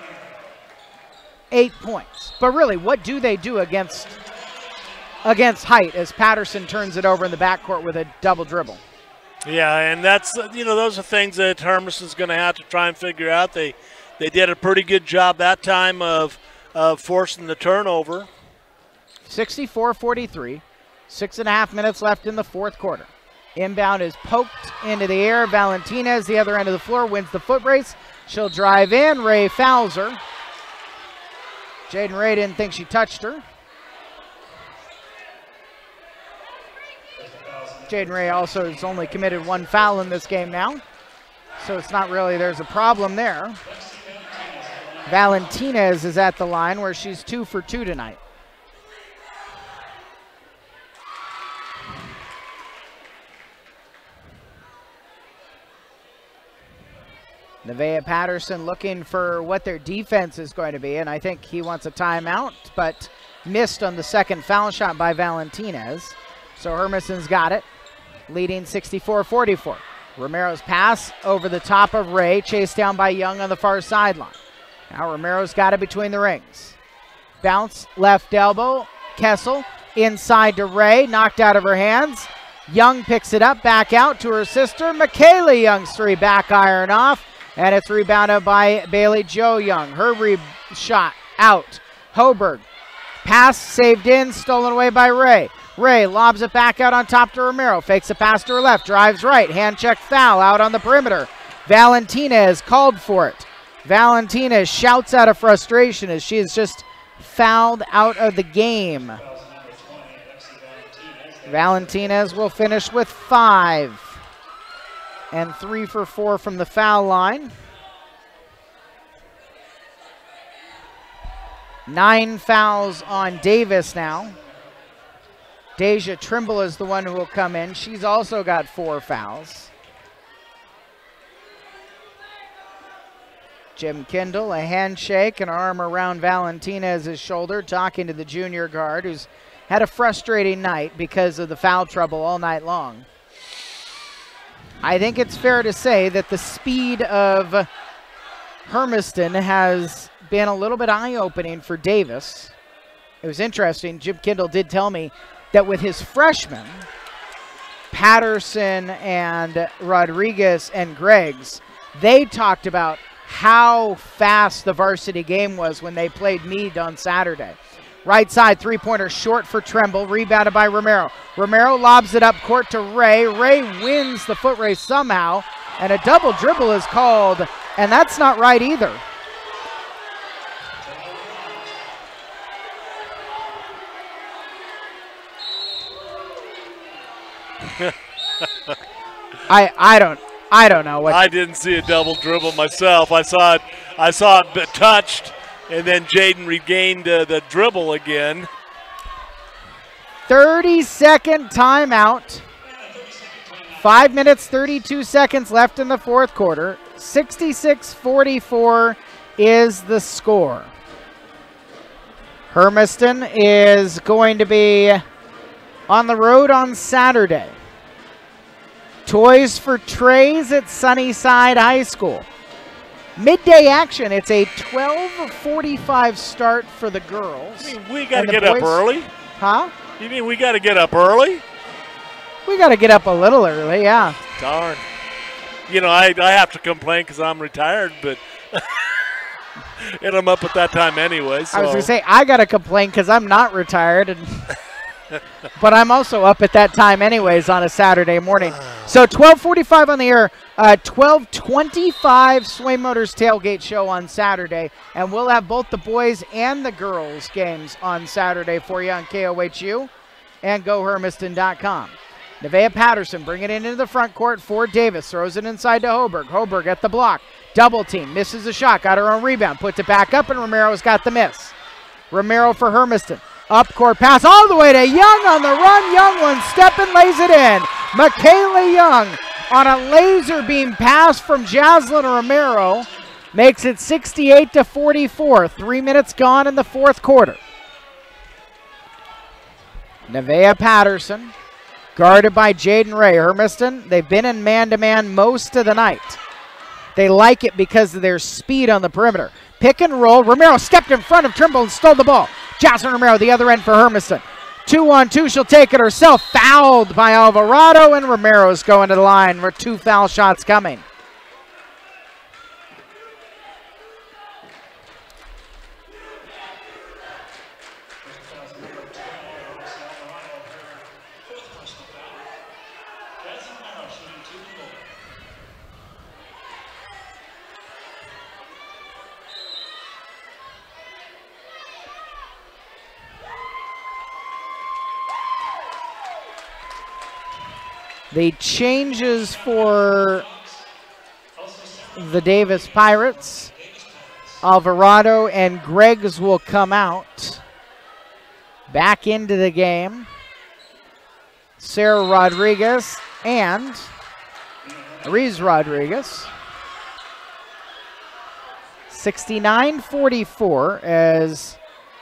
8 points. But really, what do they do against height as Patterson turns it over in the backcourt with a double dribble? Yeah, and that's, those are things that Hermiston's going to have to try and figure out. They did a pretty good job that time of forcing the turnover. 64-43. 6.5 minutes left in the 4th quarter. Inbound is poked into the air. Valentinez, the other end of the floor, wins the foot race. She'll drive in. Ray fouls her. Jaden Ray didn't think she touched her. Jaden Ray also has only committed 1 foul in this game now, so it's not really, there's a problem there. Valentinez is at the line where she's 2 for 2 tonight. Nevaeh Patterson looking for what their defense is going to be, and I think he wants a timeout, but missed on the second foul shot by Valentinez. So Hermiston's got it, leading 64-44. Romero's pass over the top of Ray, chased down by Young on the far sideline. Now Romero's got it between the rings. Bounce, left elbow, Kessel, inside to Ray, knocked out of her hands. Young picks it up, back out to her sister, Michaela Young's 3, back iron off. And it's rebounded by Bailey Jo Young. Her shot out. Hoberg. Pass saved in, stolen away by Ray. Ray lobs it back out on top to Romero. Fakes a pass to her left, drives right. Hand check foul out on the perimeter. Valentinez called for it. Valentinez shouts out of frustration as she is just fouled out of the game. Valentinez will finish with 5. And 3 for 4 from the foul line. 9 fouls on Davis now. Deja Trimble is the one who will come in. She's also got 4 fouls. Jim Kindle, a handshake, an arm around Valentinez's shoulder, talking to the junior guard who's had a frustrating night because of the foul trouble all night long. I think it's fair to say that the speed of Hermiston has been a little bit eye-opening for Davis. It was interesting. Jim Kindle did tell me that with his freshmen, Patterson and Rodriguez and Greggs, they talked about how fast the varsity game was when they played Meade on Saturday. Right side, three-pointer short for Tremble, rebounded by Romero. Romero lobs it up court to Ray. Ray wins the foot race somehow, and a double dribble is called, and that's not right either. I don't know what. I didn't see a double dribble myself. I saw it touched, and then Jaden regained the dribble again. 30-second timeout. 5 minutes, 32 seconds left in the fourth quarter. 66-44 is the score. Hermiston is going to be on the road on Saturday. Toys for Trays at Sunnyside High School. Midday action. It's a 12:45 start for the girls. You mean we got to get up early? Huh? You mean we got to get up early? We got to get up a little early, yeah. Darn. You know, I have to complain because I'm retired, but and I'm up at that time anyway. So. I was going to say, I got to complain because I'm not retired, and but I'm also up at that time anyways on a Saturday morning. So 12:45 on the air, 12:25 Sway Motors Tailgate Show on Saturday, and we'll have both the boys and the girls games on Saturday for you on KOHU and GoHermiston.com. Nevaeh Patterson bringing it into the front court for Davis, throws it inside to Hoberg. Hoberg at the block, double team, misses a shot, got her own rebound, puts it back up, and Romero's got the miss. Romero for Hermiston. Up court pass all the way to Young on the run. Young one step and lays it in. Michaela Young on a laser beam pass from Jaslyn Romero makes it 68-44. 3 minutes gone in the fourth quarter. Nevaeh Patterson guarded by Jaden Ray. Hermiston, they've been in man-to-man most of the night. They like it because of their speed on the perimeter. Pick and roll. Romero stepped in front of Trimble and stole the ball. Jaslyn Romero, the other end for Hermiston. 2-on-2, she'll take it herself. Fouled by Alvarado, and Romero's going to the line with 2 foul shots coming. The changes for the Davis Pirates, Alvarado and Greggs will come out. Back into the game, Sarah Rodriguez and Reese Rodriguez. 69-44 as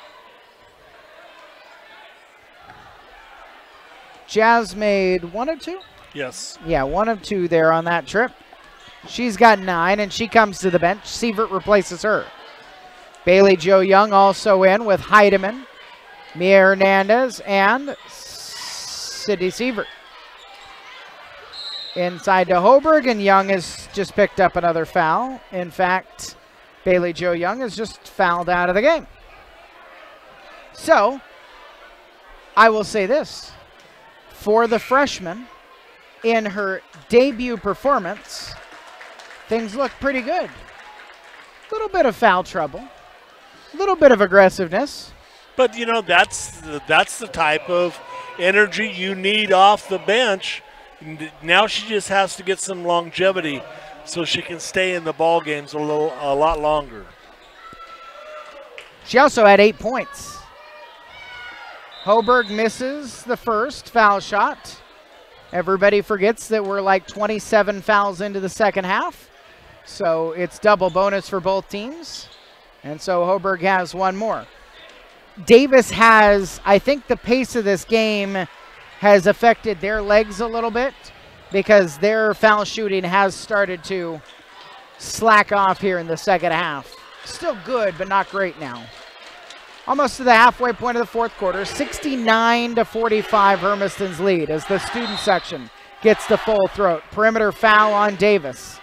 Jazz made 1 of 2? Yes. Yeah, 1 of 2 there on that trip. She's got 9, and she comes to the bench. Sievert replaces her. Bailey Jo Young also in with Heidemann, Mia Hernandez, and Sydney Sievert. Inside to Hoberg, and Young has just picked up another foul. In fact, Bailey Jo Young is just fouled out of the game. So, I will say this. For the freshman, in her debut performance, things look pretty good. A little bit of foul trouble, a little bit of aggressiveness. But, you know, that's the type of energy you need off the bench. Now she just has to get some longevity so she can stay in the ball games a lot longer. She also had 8 points. Hoberg misses the first foul shot. Everybody forgets that we're like 27 fouls into the second half. So it's double bonus for both teams. And so Hoberg has 1 more. Davis has, I think the pace of this game has affected their legs a little bit because their foul shooting has started to slack off here in the second half. Still good, but not great now. Almost to the halfway point of the fourth quarter, 69-45 Hermiston's lead as the student section gets the full throat. Perimeter foul on Davis.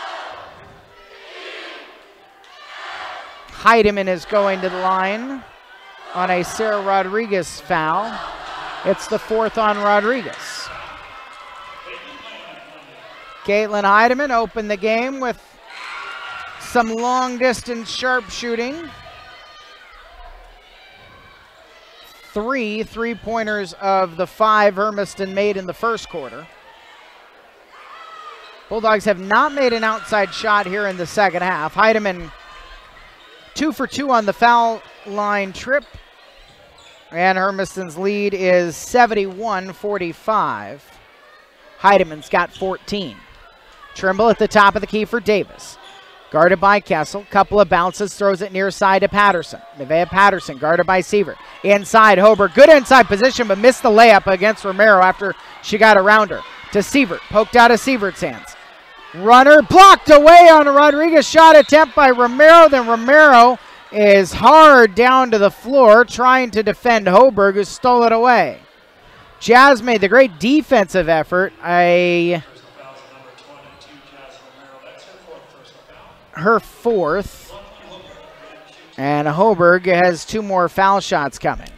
Heidemann is going to the line on a Sarah Rodriguez foul. It's the fourth on Rodriguez. Caitlin Heidemann opened the game with some long distance sharpshooting. 3 3-pointers of the 5 Hermiston made in the first quarter. Bulldogs have not made an outside shot here in the second half. Heidemann 2 for 2 on the foul line trip. And Hermiston's lead is 71-45. Heidemann's got 14. Trimble at the top of the key for Davis. Guarded by Kessel. Couple of bounces. Throws it near side to Patterson. Nevaeh Patterson guarded by Sievert. Inside Hoberg. Good inside position, but missed the layup against Romero after she got around her. To Sievert. Poked out of Sievert's hands. Runner blocked away on a Rodriguez shot attempt by Romero. Then Romero is hard down to the floor trying to defend Hoberg, who stole it away. Jazz made the great defensive effort. Her fourth. And Hoberg has 2 more foul shots coming.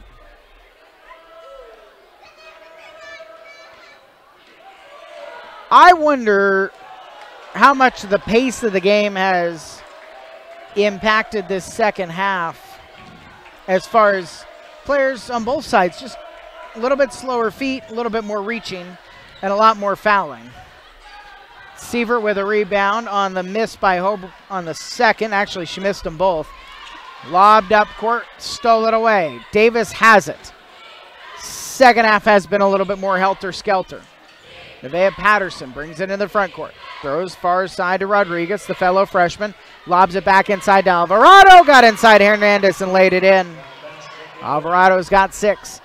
I wonder how much the pace of the game has impacted this second half as far as players on both sides, just a little bit slower feet, a little bit more reaching, and a lot more fouling. Sievert with a rebound on the miss by Hoberg on the second. Actually, she missed them both. Lobbed up court, stole it away. Davis has it. Second half has been a little bit more helter-skelter. Nevaeh Patterson brings it in the front court. Throws far side to Rodriguez, the fellow freshman. Lobs it back inside to Alvarado. Got inside Hernandez and laid it in. Alvarado's got 6.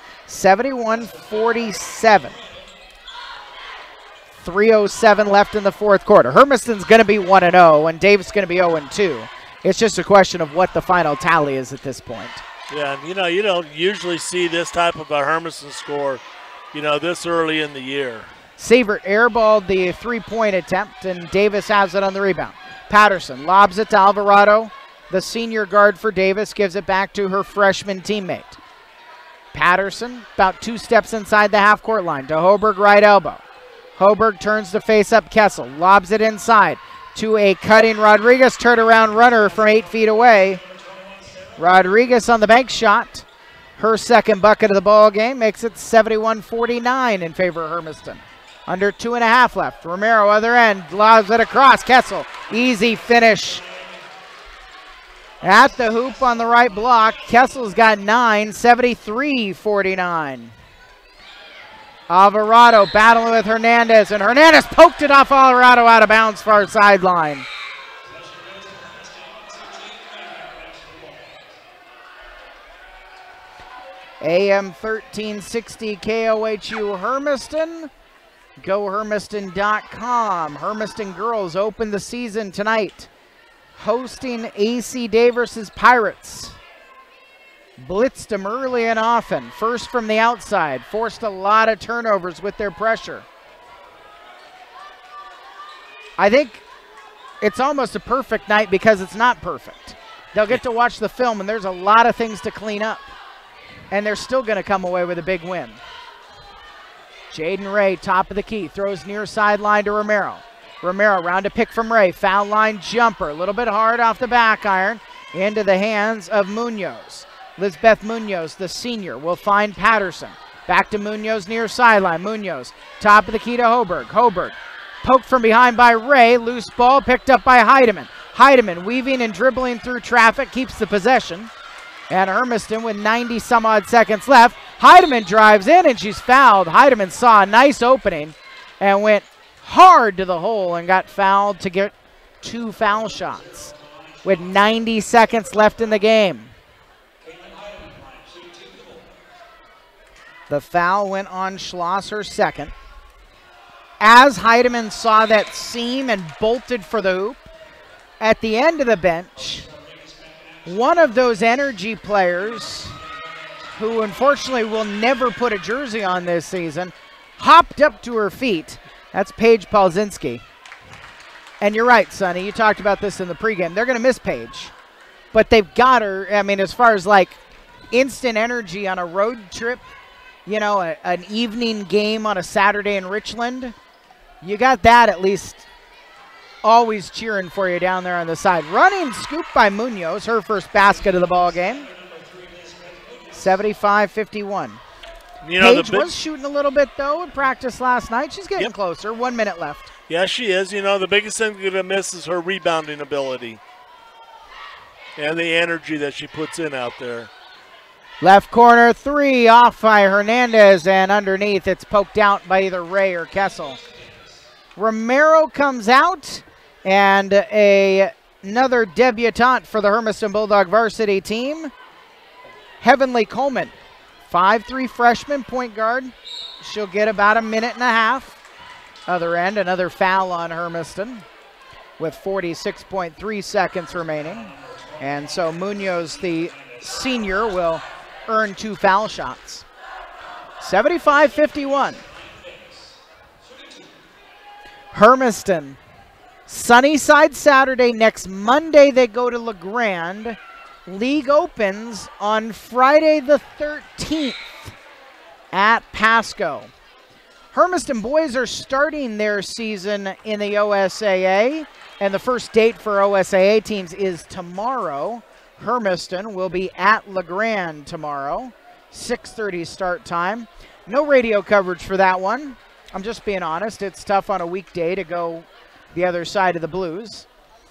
71-47. 3:07 left in the fourth quarter. Hermiston's going to be 1-0, and Davis going to be 0-2. It's just a question of what the final tally is at this point. Yeah, and you don't usually see this type of a Hermiston score, this early in the year. Sievert airballed the 3-point attempt, and Davis has it on the rebound. Patterson lobs it to Alvarado. The senior guard for Davis gives it back to her freshman teammate. Patterson about 2 steps inside the half-court line to Hoberg, right elbow. Hoberg turns to face up Kessel, lobs it inside to a cutting Rodriguez, turnaround runner from 8 feet away. Rodriguez on the bank shot. Her second bucket of the ball game makes it 71-49 in favor of Hermiston. Under 2.5 left. Romero, other end, lobs it across. Kessel, easy finish. At the hoop on the right block, Kessel's got 9, 73-49. Alvarado battling with Hernandez, and Hernandez poked it off Alvarado out of bounds far sideline. AM 1360 KOHU Hermiston. GoHermiston.com. Hermiston girls open the season tonight, hosting AC Davis's Pirates. Blitzed them early and often. First from the outside. Forced a lot of turnovers with their pressure. I think it's almost a perfect night because it's not perfect. They'll get to watch the film, and there's a lot of things to clean up. And they're still going to come away with a big win. Jaden Ray, top of the key, throws near sideline to Romero. Romero round a pick from Ray. Foul line jumper. A little bit hard off the back iron. Into the hands of Munoz. Lisbeth Munoz, the senior, will find Patterson. Back to Munoz near sideline. Munoz, top of the key to Hoberg. Hoberg, poked from behind by Ray. Loose ball picked up by Heidemann. Heidemann weaving and dribbling through traffic, keeps the possession. And Hermiston with 90-some-odd seconds left. Heidemann drives in, and she's fouled. Heidemann saw a nice opening and went hard to the hole and got fouled to get 2 foul shots with 90 seconds left in the game. The foul went on Schlosser second. As Heidemann saw that seam and bolted for the hoop, at the end of the bench, one of those energy players who unfortunately will never put a jersey on this season hopped up to her feet. That's Paige Palczynski. And you're right, Sonny. You talked about this in the pregame. They're going to miss Paige. But they've got her, I mean, as far as like instant energy on a road trip, you know, an evening game on a Saturday in Richland, you got that at least always cheering for you down there on the side. Running scoop by Munoz, her first basket of the ball game. 75-51. You know, Paige was shooting a little bit, though, in practice last night. She's getting closer. 1 minute left. Yeah, she is. You know, the biggest thing you're going to miss is her rebounding ability and the energy that she puts in out there. Left corner three off by Hernandez, and underneath it's poked out by either Ray or Kessel. Romero comes out, and another debutante for the Hermiston Bulldog varsity team, Heavenly Coleman. 5'3" freshman point guard. She'll get about a minute and a half. Other end, another foul on Hermiston with 46.3 seconds remaining. And so Munoz, the senior, will earn 2 foul shots. 75-51. Hermiston. Sunnyside Saturday. Next Monday they go to LeGrand. League opens on Friday the 13th at Pasco. Hermiston boys are starting their season in the OSAA, and the first date for OSAA teams is tomorrow. Hermiston will be at LeGrand tomorrow, 6:30 start time. No radio coverage for that one. I'm just being honest. It's tough on a weekday to go the other side of the Blues,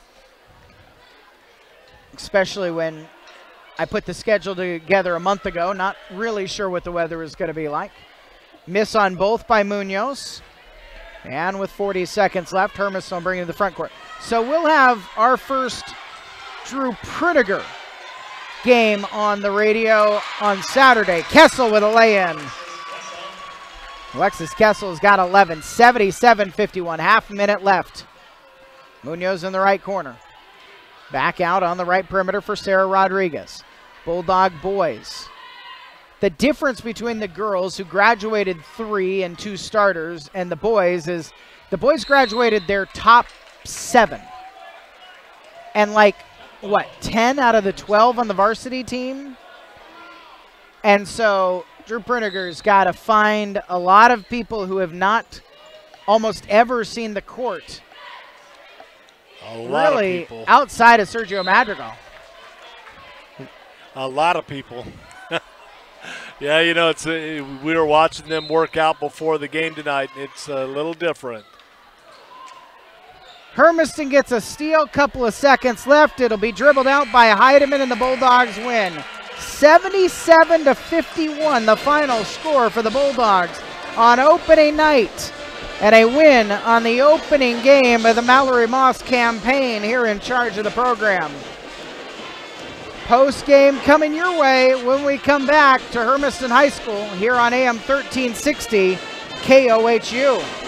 especially when I put the schedule together a month ago, not really sure what the weather is going to be like. Miss on both by Munoz. And with 40 seconds left, Hermiston will bring it to the front court. So we'll have our first Drew Pritiger game on the radio on Saturday. Kessel with a lay-in. Alexis Kessel's got 11, 77-51, half a minute left. Munoz in the right corner. Back out on the right perimeter for Sarah Rodriguez. Bulldog boys. The difference between the girls who graduated 3 and 2 starters and the boys is the boys graduated their top 7. And like, what, 10 out of the 12 on the varsity team? And so Drew Pritiger's got to find a lot of people who have not almost ever seen the court. A lot really, of people. Outside of Sergio Madrigal. A lot of people. Yeah, you know, it's we were watching them work out before the game tonight. It's a little different. Hermiston gets a steal, couple of seconds left. It'll be dribbled out by Heidemann, and the Bulldogs win. 77-51, the final score for the Bulldogs on opening night. And a win on the opening game of the Mallory Moss campaign here in charge of the program. Post-game coming your way when we come back to Hermiston High School here on AM 1360 KOHU.